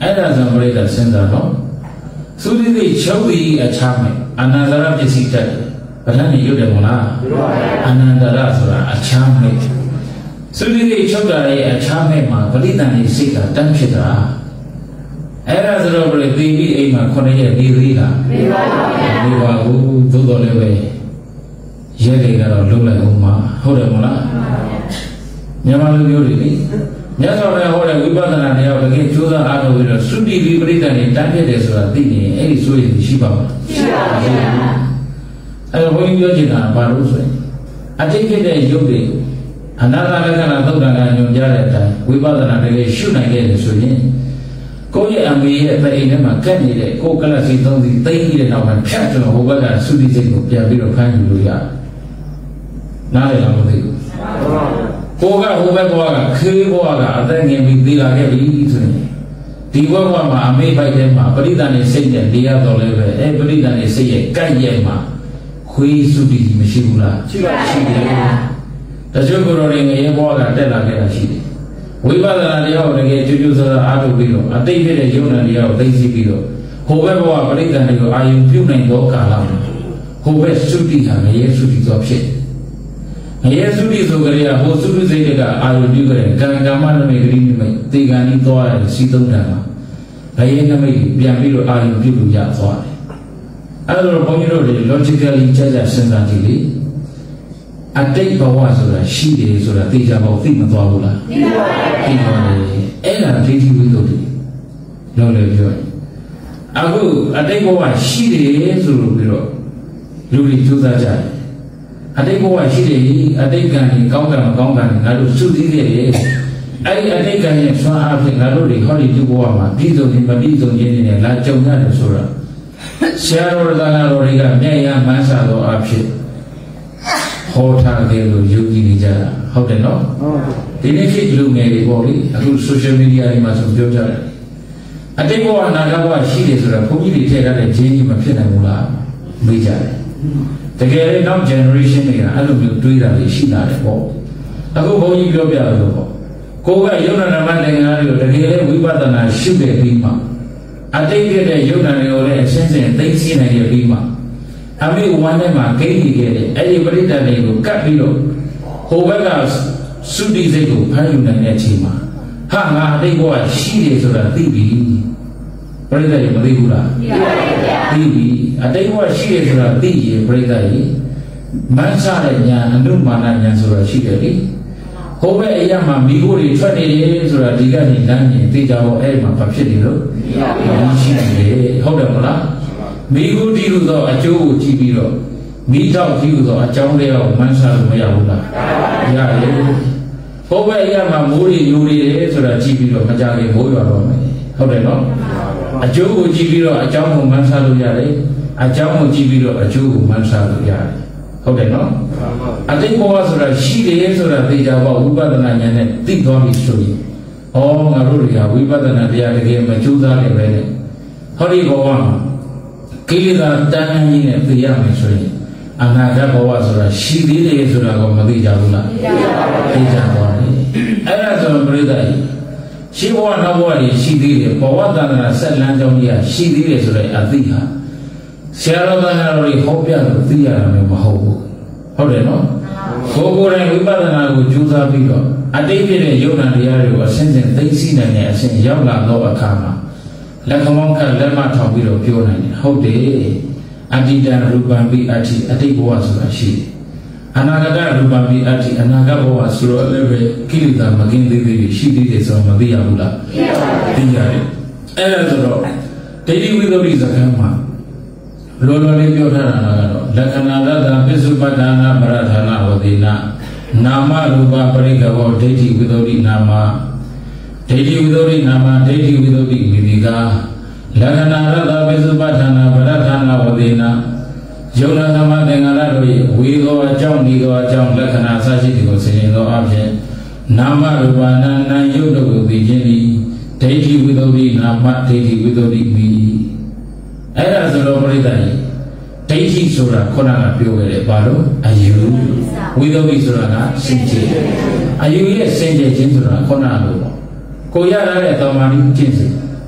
အဲ့ဒါဆိုပရိသတ်စဉ်းစားတော့သုတိတိချုပ်ပြီးအချားမယ်အနန္တရပစ္စည်းတက်တယ်ဗဒန်းကြီးရုပ်တယ်မလားအနန္တရဆိုတာအချားမယ်သုတိတိချုပ်တာရဲ့အချားမဲ့မှာပရိသတ်ကြီးစိတ်ကတန်းဖြစ်တာအဲ့ဒါဆိုတော့ပြိတိပြီးအိမ်မှာ9ရက်နေသေးလားနေပါဘူးသို့တော်လည်းပဲရဲတွေကတော့လုံးလိုက်အောင်မှာဟုတ်တယ်မလားမြန်မာလူမျိုးတွေလေမြတ်စွာဘုရားဟောတဲ့ဝိပဿနာတရားကိုတကယ်ကြိုးစားအားထုတ်ပြီးတော့သုတိပြီးပြိတ္တနဲ့တန်းဖြစ်တယ်ဆိုတာသိနေရင်အဲ့ဒီဆိုရင်ရှိပါမလားရှိပါဘူးအဲ့တော့ဘုန်းကြီးပြောချင်တာဘာလို့ဆိုရင်အတိတ်ဖြစ်တဲ့ရုပ်တွေအနာဂတ်လက္ခဏာသုတ်တန်ကညွှန်ကြားတဲ့အတိုင်းဝိပဿနာတကယ်ရှုနိုင်ခဲ့တယ်ဆိုရင်ကိုယ့်ရဲ့အမေရဲ့အအိမ်ထဲမှာကပ်နေတဲ့ကိုယ်ကလစီသုံးစီသိပြီးတဲ့နောက်မှာဖြတ်တော့ဟိုဘက်ကသုတိစိတ်ကိုပြန်ပြီးတော့ဖမ်းယူလို့ရတယ်နားလည်လားမသိဘူးကိုကဟိုဘက်ဘဝကခေးဘဝကအသက်ငယ်ပြီးသေးလာခဲ့ပြီဆိုရင်ဒီဘဝမှာအမေပိုက်ထဲမှာပရိသတ်နဲ့စိတ်နဲ့တရားတော်လည်းပဲအဲပရိသတ်နဲ့စိတ်ရဲ့ကန့်ရဲ့မှာခွေးစုတည်မရှိဘူးလားရှိပါရှိတယ်တချို့ကိုယ်တော်တွေငရေဘဝကတက်လာခဲ့တာရှိတယ်ဝိပဿနာတရားကိုတကယ်ကျွတ်ကျွတ်စားအားထုတ်ပြီးတော့အတိတ်ဖြစ်တဲ့ယုံနာတရားကိုသိသိပြီးတော့ဟိုဘက်ဘဝပရိသတ်တွေကိုအာယုပြုနိုင်သောကာလမှာဟိုဘက်စုတည်ဟာငရေစုတည်သောဖြစ်ငရေသုတိဆိုကြရဟိုသုတိစိတ်ကအာရုံပြုကြတယ်ကံကမ္မနမိတ်ဂရိနိမိတ်တေကံဤသွားတယ်စီသုံးတန်မှာငရေနမိတ်ပြန်ပြီးတော့အာရုံပြုလို့ရသွားတယ်အဲ့လိုဘုန်းကြီးတို့တွေ logically ကြာကြာစဉ်းစားကြည့်လေအတိတ်ဘဝဆိုတာရှိတယ်ဆိုတာသိကြပါဦးသိမသွားဘူးလားသိပါဘူးအဲ့ဒါဒိဋ္ဌိဝိသုဒ္ဓိလောလောပြောရင်အခုအတိတ်ဘဝရှိတယ်ဆိုလို့ပြီးတော့လူတွေကြိုးစားကြတယ်အတိတ်ဘဝရှိတယ်အတိတ်ကံကြီးကောင်းကံမကောင်းကံငါတို့စုစည်းခဲ့တယ်အဲ့ဒီအတိတ်ကံရဲ့ဆွမ်းအားဖြင့်ငါတို့တွေဟောဒီဒီဘဝမှာပြည်စုံခြင်းမပြည်စုံခြင်းနဲ့လာကြုံရတယ်ဆိုတော့ဆရာတော်ကတော်တွေကမြတ်ရမန်းစာတော်အဖြစ်ဟောထားတယ်လို့ယုံကြည်နေကြတာဟုတ်တယ်နော်ဒီနေ့ခေတ်လူငယ်တွေပေါ့လေအခု social media တွေမှာဆိုပြောကြတယ်အတိတ်ဘဝအနာဂတ်ဘဝရှိတယ်ဆိုတော့ဘုန်းကြီးတွေထည့်ထားတဲ့ဂျင်းကြီးမဖြစ်နိုင်ဘူးလားမေးကြတယ်တကယ်လည်းနောက် generation တွေကအဲ့လိုမျိုးတွေးတာတွေရှိလာတယ်ပေါ့အခုဘုန်းကြီးပြောပြလို့ပေါ့ကိုယ်ကယုံနာနာမသင်္ကားတွေကိုတကယ်လည်းဝိပဿနာရှုခဲ့ပြီးမှအတိတ်ဖြစ်တဲ့ယုံနာတွေကိုလည်းအရှင်းရှင်းသိသိနိုင်ရပြီးမှအမိဝမ်းထဲမှာဂိမ်းနေခဲ့တဲ့အဲ့ဒီပရိသတ်တွေကိုကတ်ပြီးတော့ဟိုဘက်ကသုတိစိတ်ကိုဖမ်းယူနိုင်တဲ့အချိန်မှာဟာငါအတိတ်ဘဝရှိတယ်ဆိုတာသိပြီပရိသတ်တွေမသိဘူးလားသိပြီအတိတ်ဘဝရှိတယ်ဆိုတာသိရင်ပရိသတ်ကြီးမန်းစားတဲ့ညာအနုမာနညာဆိုတာရှိတယ်လေဟိုဘက်အရာမှာမိခိုးတွေထွက်နေတယ်ဆိုတာဒီကနေလမ်းရင်သိကြတော့အဲ့မှာဘာဖြစ်နေလို့ရှိနေတယ်ဟုတ်တယ်မလားမိခိုးတီးလို့တော့အကျိုးကိုကြည့်ပြီးတော့မိတော့ကြည့်လို့တော့အကြောင်းတရားကိုမန်းစားလို့မရဘူးလားရတယ်ဟိုဘက်အရာမှာမိုးတွေညိုနေတယ်ဆိုတာကြည့်ပြီးတော့မကြခင်မိုးရွာတော့မယ်ဟုတ်တယ်နော်အကျိုးကိုကြည့်ပြီးတော့အကြောင်းကိုမန်းစားလို့ရတယ်အကြောင်းကိုကြည့်ပြီးတော့အကျိုးကိုမန်းစားလို့ရတယ်ဟုတ်တယ်နော်အတိတ်ဘဝဆိုတာရှိတယ်ဆိုတာသိကြပါဝိပဿနာဉာဏ်နဲ့သိသွားပြီဆိုရင်ဩငါတို့တွေကဝိပဿနာတရားတကယ်မကြိုးစားနေပဲနဲ့ဟောဒီဘဝမှာကိလေသာတဏှာကြီးနဲ့သိရမယ်ဆိုရင်အနာဂတ်ဘဝဆိုတာရှိသေးတယ်ဆိုတာကိုမသိကြဘူးလားသိကြပါဘူးအဲ့ဒါဆိုပြိဿကြီးရှိဘဝနောက်ဘဝတွေရှိသေးတယ်ဘဝတဏ္ဍာဆက်လန်းကြောင်းကြီးရှိသေးတယ်ဆိုတဲ့အသိဟာဆရာတော်သားတော်တွေဟောပြလို့သိရတာမျိုးမဟုတ်ဘူးဟုတ်တယ်နော်ကိုယ်တိုင်ဝိပဿနာကိုကြိုးစားပြီးတော့အတိတ်ဖြစ်တဲ့ယုံနာတရားတွေကိုအစဉ်စဉ်သိသိနိုင်တဲ့အစဉ်ရောက်လာတော့အခါမှာလက်ခမောင်းခက်လက်မထောင်ပြီးတော့ပြောနိုင်တယ်ဟုတ်တယ်အတ္တိတရူပံပိအတ္တိအတိတ်ဘဝဆိုတာရှိတယ်အနာဂတ်ရူပံပိအတ္တိအနာဂတ်ဘဝဆိုတော့လည်းပဲကိလေသာမကင်းသေးသေးရှိသေးတယ်ဆိုတော့မသိရဘူးလားသိရတယ်အဲ့ဒါဆိုတော့ဒိဋ္ဌိဝိသုဒ္ဓိစကားမှာလောလောလေးပြောထားတာကတော့လက္ခဏာတတ္တပစ္စုပ္ပတ္ဌာနာပရဌာနာဝတိနာနာမရူပပရိက္ခဝဒိဋ္ဌိဝိသုဒ္ဓိနာမဒိဋ္ဌိဝိသုဒ္ဓိနာမဒိဋ္ဌိဝိသုဒ္ဓိဝိသိကာလက္ခဏာတတ္တပစ္စုပ္ပတ္ဌာနာပရဌာနာဝတိနာယုံနာသမသင်္ကာရတို့၏ဝေသောအကြောင်းဤသောအကြောင်းလက္ခဏာစရှိသည်ကိုဆင်ခြင်သောအဖြစ်နာမရူပနာနာယုတ်တို့ကိုသိခြင်းသည်ဒိဋ္ဌိဝိသုဒ္ဓိနာမဒိဋ္ဌိဝိသုဒ္ဓိမိအဲ့ဒါဆိုတော့ပြိဿကြီးဒိဋ္ဌိဆိုတာခုနကပြောခဲ့တယ်ဘာလို့အယူဝိသုဒ္ဓိဆိုတာကစင်ကြယ်အယူရဲ့စင်ကြယ်ခြင်းဆိုတာခုနကလို့ကိုရရတဲ့တော်မာတိကျင့်စဉ်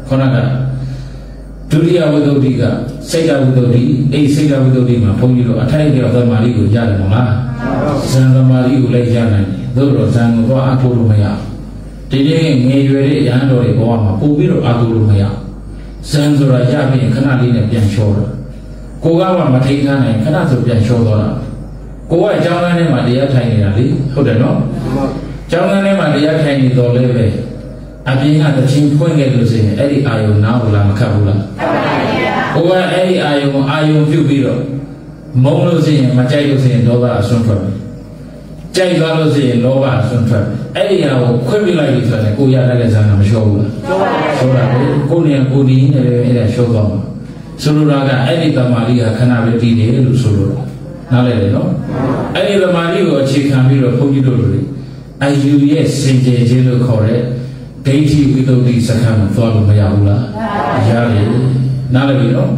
ခေါနာကဒုတိယဝိသုဒ္ဓိကစိတ်တဝိသုဒ္ဓိစိတ်တဝိသုဒ္ဓိမှာဘုန်းကြီးတို့အထိုက်ပြောသမာဓိကိုရတယ်မလားဇန်သမာဓိကိုလည်းရနိုင်တယ်သို့တော့ဇန်ကိုတော့အထိုးလို့မရဒီနေ့ငယ်ရွယ်တဲ့ရဟန်းတော်တွေဘဝမှာပို့ပြီးတော့အထိုးလို့မရဇန်ဆိုတာရပြီးခဏလေးနဲ့ပြန်လျှောတာကိုကမှမထိန်ထားနိုင်ခဏဆိုပြန်လျှောသွားတာကိုကအကြောင်းကန်းထဲမှာတရားထိုင်နေတာလေဟုတ်တယ်နော်ကျောင်းထဲမှာတရားထိုင်နေတော်လဲပဲအပြင်ကတချင်းဖွင့်ခဲ့လို့ဆိုရင်အဲ့ဒီအာယုံနားဘူးလားမခတ်ဘူးလားခတ်ပါဘူးဗျာကိုကအဲ့ဒီအာယုံပြုတ်ပြီးတော့မုန်းလို့ဆိုရင်မကြိုက်လို့ဆိုရင်ဒေါသအစွန်းထွက်တယ်ကြိုက်သွားလို့ဆိုရင်လောဘအစွန်းထွက်တယ်အဲ့ဒီဟာကိုခွင့်ပြလိုက်ပြီဆိုရင်ကိုရတဲ့ဇာတ်ကမလျှော့ဘူးလားဆိုတော့ကိုနေကိုဒီနဲ့လည်းအဲ့ဒါလျှော့သွားမှာဆိုလိုတာကအဲ့ဒီတမာရီဟာခဏပဲတည်တယ်လို့ဆိုလိုတာနားလည်တယ်နော်အဲ့ဒီတမာရီကိုအခြေခံပြီးတော့ဘုန်းကြီးတို့တွေအယူရဲ့စင်ကြယ်ခြင်းလို့ခေါ်တဲ့ဒိဋ္ဌိဝိသုဒ္ဓိစခန်းကိုသွားလို့မရဘူးလားရတယ်နားလည်ပြီနော်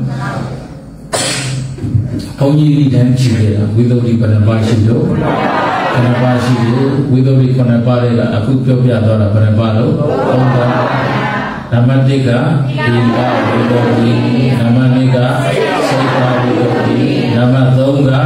ဘုန်းကြီးဒီတန်းချီရတာဝိသုဒ္ဓိဘယ်နှပါရှိတော့ဘယ်နှပါရှိလို့ဝိသုဒ္ဓိ9ပါးတွေကအခုပြောပြသွားတာဘယ်နှပါလို့3ပါးနံပါတ်1ကဒီကဝိသုဒ္ဓိနံပါတ်2ကစိတ်ပါဝိသုဒ္ဓိနံပါတ်3ကဒိဋ္ဌိဝိသုဒ္ဓိ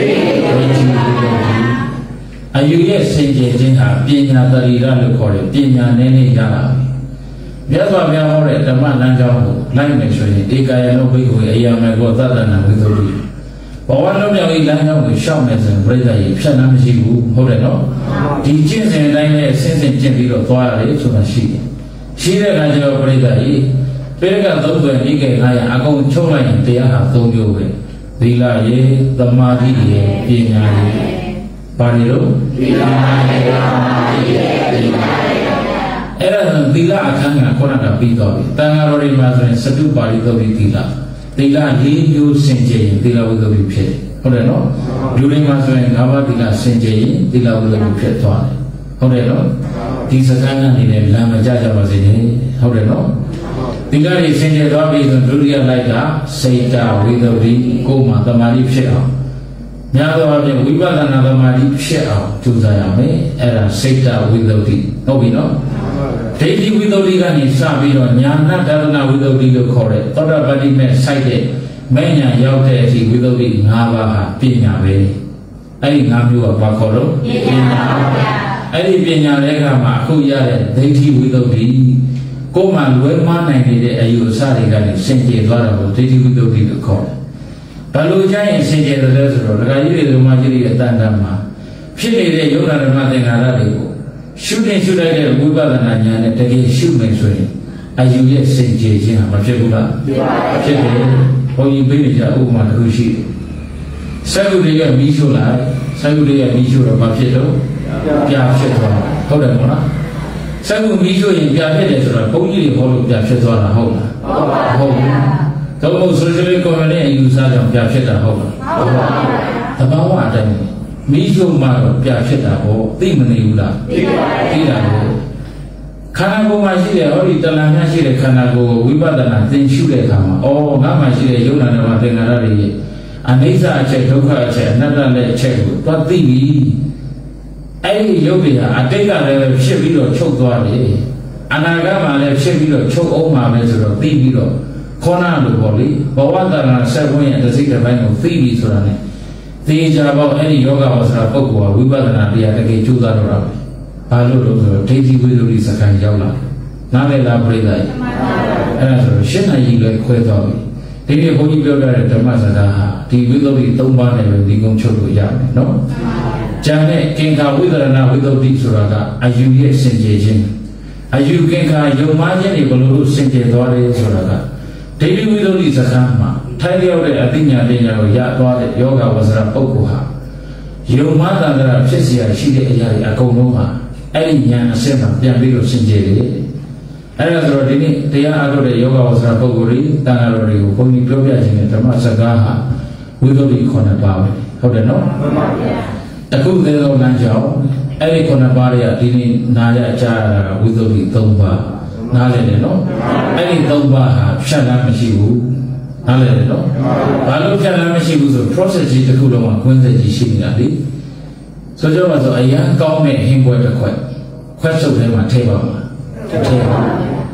အယူရဲ့စင်ကြယ်ခြင်းဟာပညာတရီရလို့ခေါ်တယ်ပညာနည်းနည်းရလာပြီမြတ်စွာဘုရားဟောတဲ့ဓမ္မလမ်းကြောင်းကိုလိုက်မယ်ဆိုရင်ဧကယလောဘိက္ခုအယမေကောသတ္တနာဝိသုဒ္ဓိဘဝလုံးမြောက်ဤလမ်းကြောင်းကိုရှောက်မယ်ဆိုရင်ပြိဿရေဖြတ်နှမ်းမရှိဘူးဟုတ်တယ်နော်ဒီကျင့်စဉ်အတိုင်းနဲ့ဆင်းဆင်းကျင့်ပြီးတော့သွားရတယ်ဆိုတာရှိတယ်ရှိတဲ့အခါကျတော့ပြိဿရေပေကသုံးသွယ်ဤကေ900အကုန်ချုပ်လိုက်ရင်တရားဟာ3မျိုးပဲသီလရေသမာဓိရေပညာရေပါဠိလိုသီလရေသမာဓိရေပညာရေအဲ့ဒါဆိုသီလအခန်းကခေါင်းကပြီးတော့ပြီတန်ဃာတော်တွေမှာဆိုရင်စတုပါဠိသုတ်သီလသီလ၄မျိုးစင်ကြယ်ရင်သီလဝိသုဒ္ဓိဖြစ်တယ်ဟုတ်တယ်နော်လူတွေမှာဆိုရင်၅ပါးသီလစင်ကြယ်ရင်သီလဝိသုဒ္ဓိဖြစ်သွားတယ်ဟုတ်တယ်နော်ဒီစကားကနေလည်းလမ်းမကြကြပါစေနဲ့ဟုတ်တယ်နော်သီလတွေစင်ကြယ်သွားပြီဆိုဒုတိယလိုက်ကစိတ်တဝိသုဒ္ဓိကိုယ်မှာသမာဓိဖြစ်အောင်များသောအားဖြင့်ဝိပဿနာသမာဓိဖြစ်အောင်ကြိုးစားရမယ်အဲ့ဒါစိတ်တဝိသုဒ္ဓိဟုတ်ပြီနော်ဒိဋ္ဌိဝိသုဒ္ဓိကနေစပြီးတော့ညာဏဒရဏဝိသုဒ္ဓိလို့ခေါ်တဲ့သောတာပတိမဲ့စိုက်တဲ့မဲ့ညာရောက်တဲ့အထိဝိသုဒ္ဓိ5ပါးဟာပညာပဲအဲ့ဒီ5မျိုးကဘာခေါ်လို့ပညာပါဗျာအဲ့ဒီပညာတဲ့အခါမှာအခုရတဲ့ဒိဋ္ဌိဝိသုဒ္ဓိကိုယ်မှလွဲမှားနိုင်နေတဲ့အယူအဆတွေကနေစင်ကြယ်သွားတာကိုဒိဋ္ဌိဝိသုဒ္ဓိလို့ခေါ်တယ်ဘယ်လိုကြရင်စင်ကြယ်တယ်လဲဆိုတော့ဒကာကြီးတွေဓမ္မကြီးတွေအတန်တန်မှာဖြစ်နေတဲ့ယုံနာဓမ္မသင်္ခါရတွေကိုရှုတင်ရှုလိုက်တဲ့ဝိပဿနာဉာဏ်နဲ့တကယ်ရှုမယ်ဆိုရင်အယူရဲ့စင်ကြယ်ခြင်းဟာမဖြစ်ဘူးလားဖြစ်တယ်ဘုန်းကြီးပြနေကြဥပမာတစ်ခုရှိတယ်စက္ကုတွေကမီးရှို့လိုက်စက္ကုတွေကမီးရှို့တော့ဘာဖြစ်တော့ပြာဖြစ်သွားတာဟုတ်တယ်မဟုတ်လားစက္ကုမီးရှို့ရင်ပြာဖြစ်တယ်ဆိုတော့ဘုန်းကြီးတွေဟောလို့ပြာဖြစ်သွားတာဟုတ်လားဟုတ်ပါဘူးတော့ဘုဆိုရှယ်ကွန်မြူနတီအယူဆကြောင့်ပြဖြစ်တာဟုတ်လားဟုတ်ပါဘူးသဘာဝအတိုင်းမီးရှို့မှတော့ပြဖြစ်တာဟောသိမနေဘူးလားသိပါဘူးသိတာလေခန္ဓာကိုယ်မှာရှိတဲ့ဟောဒီတဏှာများရှိတဲ့ခန္ဓာကိုယ်ဝိပဿနာသင်ရှုတဲ့အခါမှာငါမှရှိတဲ့ယုံနာဓမ္မသင်္ခါရတွေရဲ့အနိစ္စအချက်ဒုက္ခအချက်အနတ္တလည်းအချက်ကိုသွားသိပြီအဲ့ဒီယုတ်တွေဟာအတိတ်ကလည်းဖြစ်ပြီးတော့ချုပ်သွားတယ်အနာဂတ်မှာလည်းဖြစ်ပြီးတော့ချုပ်အောင်မှာပဲဆိုတော့သိပြီးတော့ခေါဏလို့ပေါ့လေဘဝတဏ္ဍာဆက်ဝင်ရဲ့တစ်စိတ်တစ်ပိုင်းကိုသိပြီဆိုတာ ਨੇ သေချာပေါ့အဲ့ဒီယောဂဝဆရာပုဂ္ဂိုလ်ကဝိပဿနာတရားတကယ်ကြိုးစားတော့တာပဲဘာလို့လို့ဆိုတော့ဒိဋ္ဌိဝိသုဒ္ဓိစကားရောက်လာနားလည်လားပြိဿရဲ့အဲ့ဒါဆိုတော့ရှင်းနိုင်ကြီးလည်းခွဲသွားပြီဒီနေ့ဘုန်းကြီးပြောတဲ့ဓမ္မစကားဟာဒီဝိသုဒ္ဓိ3ပါးနဲ့ပဲဒီကုန်းချုပ်လို့ရမယ်နော်ကျန်တဲ့ကင်္ခာဝိသရဏဝိသုဒ္ဓိဆိုတာကအယူရဲ့စင်ကြယ်ခြင်းအယူကင်္ခာယုံမှားခြင်းတွေဘယ်လိုစင်ကြယ်သွားတယ်ဆိုတာကဒိဋ္ဌိဝိသုဒ္ဓိစကားမှာထိုင်ရောက်တဲ့အသိဉာဏ်ပညာကိုရသွားတဲ့ယောဂဝဆရာပုဂ္ဂိုလ်ဟာယုံမှားတာကဖြစ်เสียရှိတဲ့အရာတွေအကုန်လုံးဟာအဲ့ဒီဉာဏ်အစစ်မှာပြန်ပြီးတော့စင်ကြယ်တယ်အဲ့ဒါဆိုတော့ဒီနေ့တရားအားထုတ်တဲ့ယောဂဝဆရာပုဂ္ဂိုလ်တွေတန်ဃာတော်တွေကိုဘုန်းကြီးပြောပြခြင်းနဲ့ဓမ္မစကားဟာဝိသုဒ္ဓိ9ပါးပဲဟုတ်တယ်နော်မှန်ပါဗျာအခုသေတော်လမ်းကြောင်းအဲ့ဒီ9ပါးတွေကဒီနေ့နာရကြားရတာဝိသုဒ္ဓိ3ပါးနားလည်တယ်နော်အဲ့ဒီ3ပါးဟာဖြတ်လမ်းမရှိဘူးနားလည်တယ်နော်ဘာလို့ဖြတ်လမ်းမရှိဘူးဆို process ကြီးတစ်ခုလုံးကကွင်းဆက်ကြီးရှိနေတာလေဆိုကြပါစို့အရန်ကောင်းတဲ့ဟင်းပွဲတစ်ခွက်စုပ်ထဲမှာထည့်ပါမှာထည့်ပါ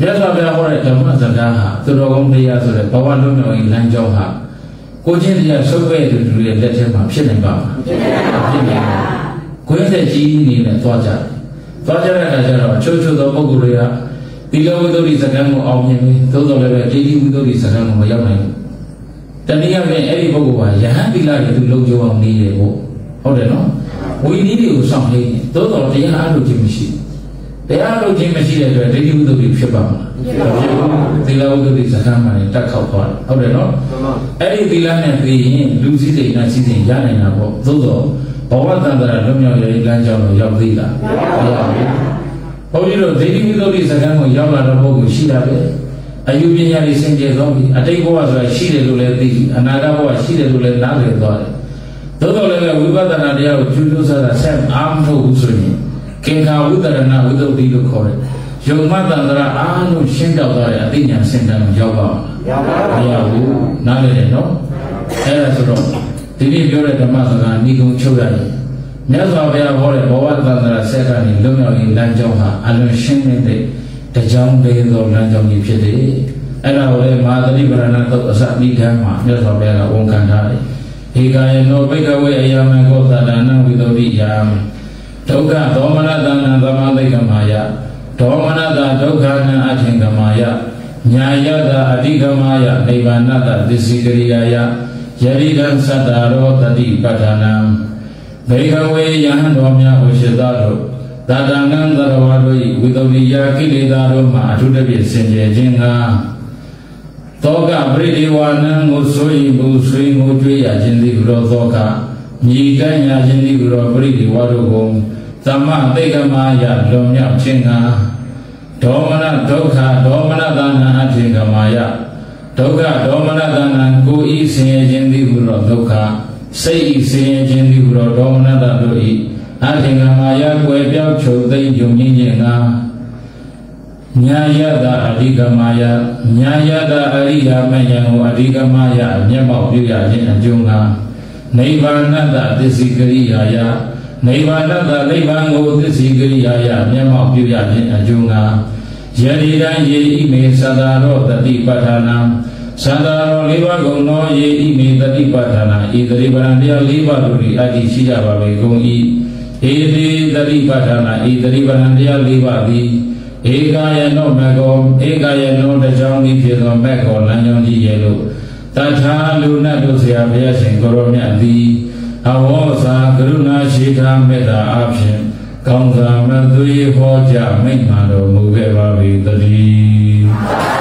မြတ်စွာဘုရားဟောတဲ့ဓမ္မစကားဟာသူတော်ကောင်းတရားဆိုတဲ့ဘဝလုံးတော်၏လမ်းကြောင်းဟာကိုချင်းတရားဆုပ်ပဲသူတွေရဲ့လက်ထဲမှာဖြစ်နေပါမှာဖြစ်နေပါကိုယ်ရဲ့ကြီးအနေနဲ့သွားကြတဲ့အခါကျတော့ချိုးသောပုဂ္ဂိုလ်တွေကသီလဝိတ္တိစကားကိုအောင်မြင်ပြီးသို့တော်လည်းပဲဒိဋ္ဌိဝိတ္တိစကားကိုမရောက်နိုင်ဘူးတနည်းအားဖြင့်အဲ့ဒီပုဂ္ဂိုလ်ဟာယဟန်သီလတွေသူလုံခြုံအောင်နေတယ်ပေါ့ဟုတ်တယ်နော်ဝိနည်းတွေကိုစောင့်နေတယ်သို့တော်တရားအားထုတ်ခြင်းမရှိတရားလုပ်ခြင်းမရှိတဲ့အတွက်ဒိဋ္ဌိဝိတ္တိဖြစ်ပါမလားသီလဝိတ္တိစကားမှလည်းတက်ခောက်သွားတယ်ဟုတ်တယ်နော်အဲ့ဒီသီလနဲ့ပြီးရင်လူစည်းစိမ်နဲ့စည်းစိမ်ရနိုင်တာပေါ့သို့တော်ဘဝတန်ត្រာလွတ်မြောက်ရေးလမ်းကြောင်းကိုရောက်သေးလားမရောက်ဘူးဘုန်းကြီးတို့ဒိဋ္ဌိဝိတ္တိစကားကိုရောက်လာတဲ့ပုဂ္ဂိုလ်ရှိတာပဲအယူပညာတွေစင်ကြယ်သွားပြီအတိတ်ဘဝဆိုတာရှိတယ်လို့လည်းသိပြီအနာဂတ်ဘဝရှိတယ်လို့လည်းနားလည်သွားတယ်သို့တော်လည်းဝိပဿနာတရားကိုကျူးလွန်စားတာဆက်အားမထုတ်ဘူးဆိုရင်ကင်္ခာဝိတရဏဝိတ္တိလို့ခေါ်တယ်ယုံမတန်ត្រာအားလုံးရှင်းတော့တဲ့အသိဉာဏ်စင်တန်းကိုရောက်ပါမရောက်ဘူးနားလည်တယ်နော်အဲ့ဒါဆိုတော့ဒီနေ့ပြောတဲ့ဓမ္မစကားဤကုံချုပ်ရတယ်မြတ်စွာဘုရားဟောတဲ့ဘဝတန်ត្រာဆက်ကနေလုံမြောက်ရေးလမ်းကြောင်းဟာအလွန်ရှင်းတဲ့တရားလေးသောလမ်းကြောင်းကြီးဖြစ်တယ်အဲ့ဒါကိုလေမဟာသတိပဋ္ဌာန်သုတ်အစမိခံမှာမြတ်စွာဘုရားကဝန်ခံထားတယ်ဧကာယနောဘိကဝေအယမကောသတ္တနာဝိသုဒ္ဓိယံဒုက္ခဒေါမနတနာသမသိကမာယဒေါမနတဒုက္ခနာအထင်ကမာယညာယတအဓိကမာယနိဗ္ဗာနတသစ္စိကရိယာယယရိကံသတ္တရောတတိပဋ္ဌာနံဘိကဝေယဟံတော်များဟောရှိသောတို့တတံနံသရဝတို့၏ဝိသုဒ္ဓိယကိလေသာတို့မှအထုတပြည့်စင်ကြယ်ခြင်းကသောကပရိဒေဝနံကိုဆိုရင်ဘူးဆွေးငိုကြွေးရခြင်းသည်ဘုရောသောကမြည်ကမ်းရခြင်းသည်ဘုရောပရိဒေဝတို့ကိုသမသိကမာယလွန်မြောက်ခြင်းကဒေါမနဒုက္ခဒေါမနသနာအထင်ကမာယဒုက္ခဒေါမနသနာကိုဤဆင်းရဲခြင်းသည်ဘုရောဒုက္ခစိတ်ဤဆင်းရဲခြင်းသည်ဘုရောဒေါမနသတို့ဤအထင်ကမာယကွယ်ပြောက်ချုပ်သိမ့်ယုံငင်းခြင်းကညာယတအဓိကမာယညာယတအရိယာမယံကိုအဓိကမာယမျက်မှောက်ပြုရခြင်းအကျိုးကနိဗ္ဗာနတသစ္စိကရိယာယနိဗ္ဗာနတနိဗ္ဗာန်ကိုသစ္စိကရိယာယမျက်မှောက်ပြုရခြင်းအကျိုးကယတိတံယေဣမေသတ္တရောတတိပဋ္ဌာနံသတ္တရော၄ပါးကုန်သောယေဣမေတတိပဋ္ဌာနံဤတတိပဋ္ဌာန်တရား၄ပါးတို့၏အတ္တိရှိကြပါပေကုန်၏ဧတိတတိပဋ္ဌာနံဤတတိပဋ္ဌာန်တရား၄ပါးသည်ဧကာယနောမကောဧကာယနောတကြောင့်ဤဖြစ်သောမကောလမ်းကြောင်းကြီးရဲ့လို့တထာလူနတ်တို့ဆရာဘုရားရှင်ကိုရောမြတ်သည်အဝေါစာကရုဏာရှိတာမေတ္တာအဖြင့်ကောင်းစွာမသွေးဟောကြားမိန့်မှတော်မူခဲ့ပါ၏တည်း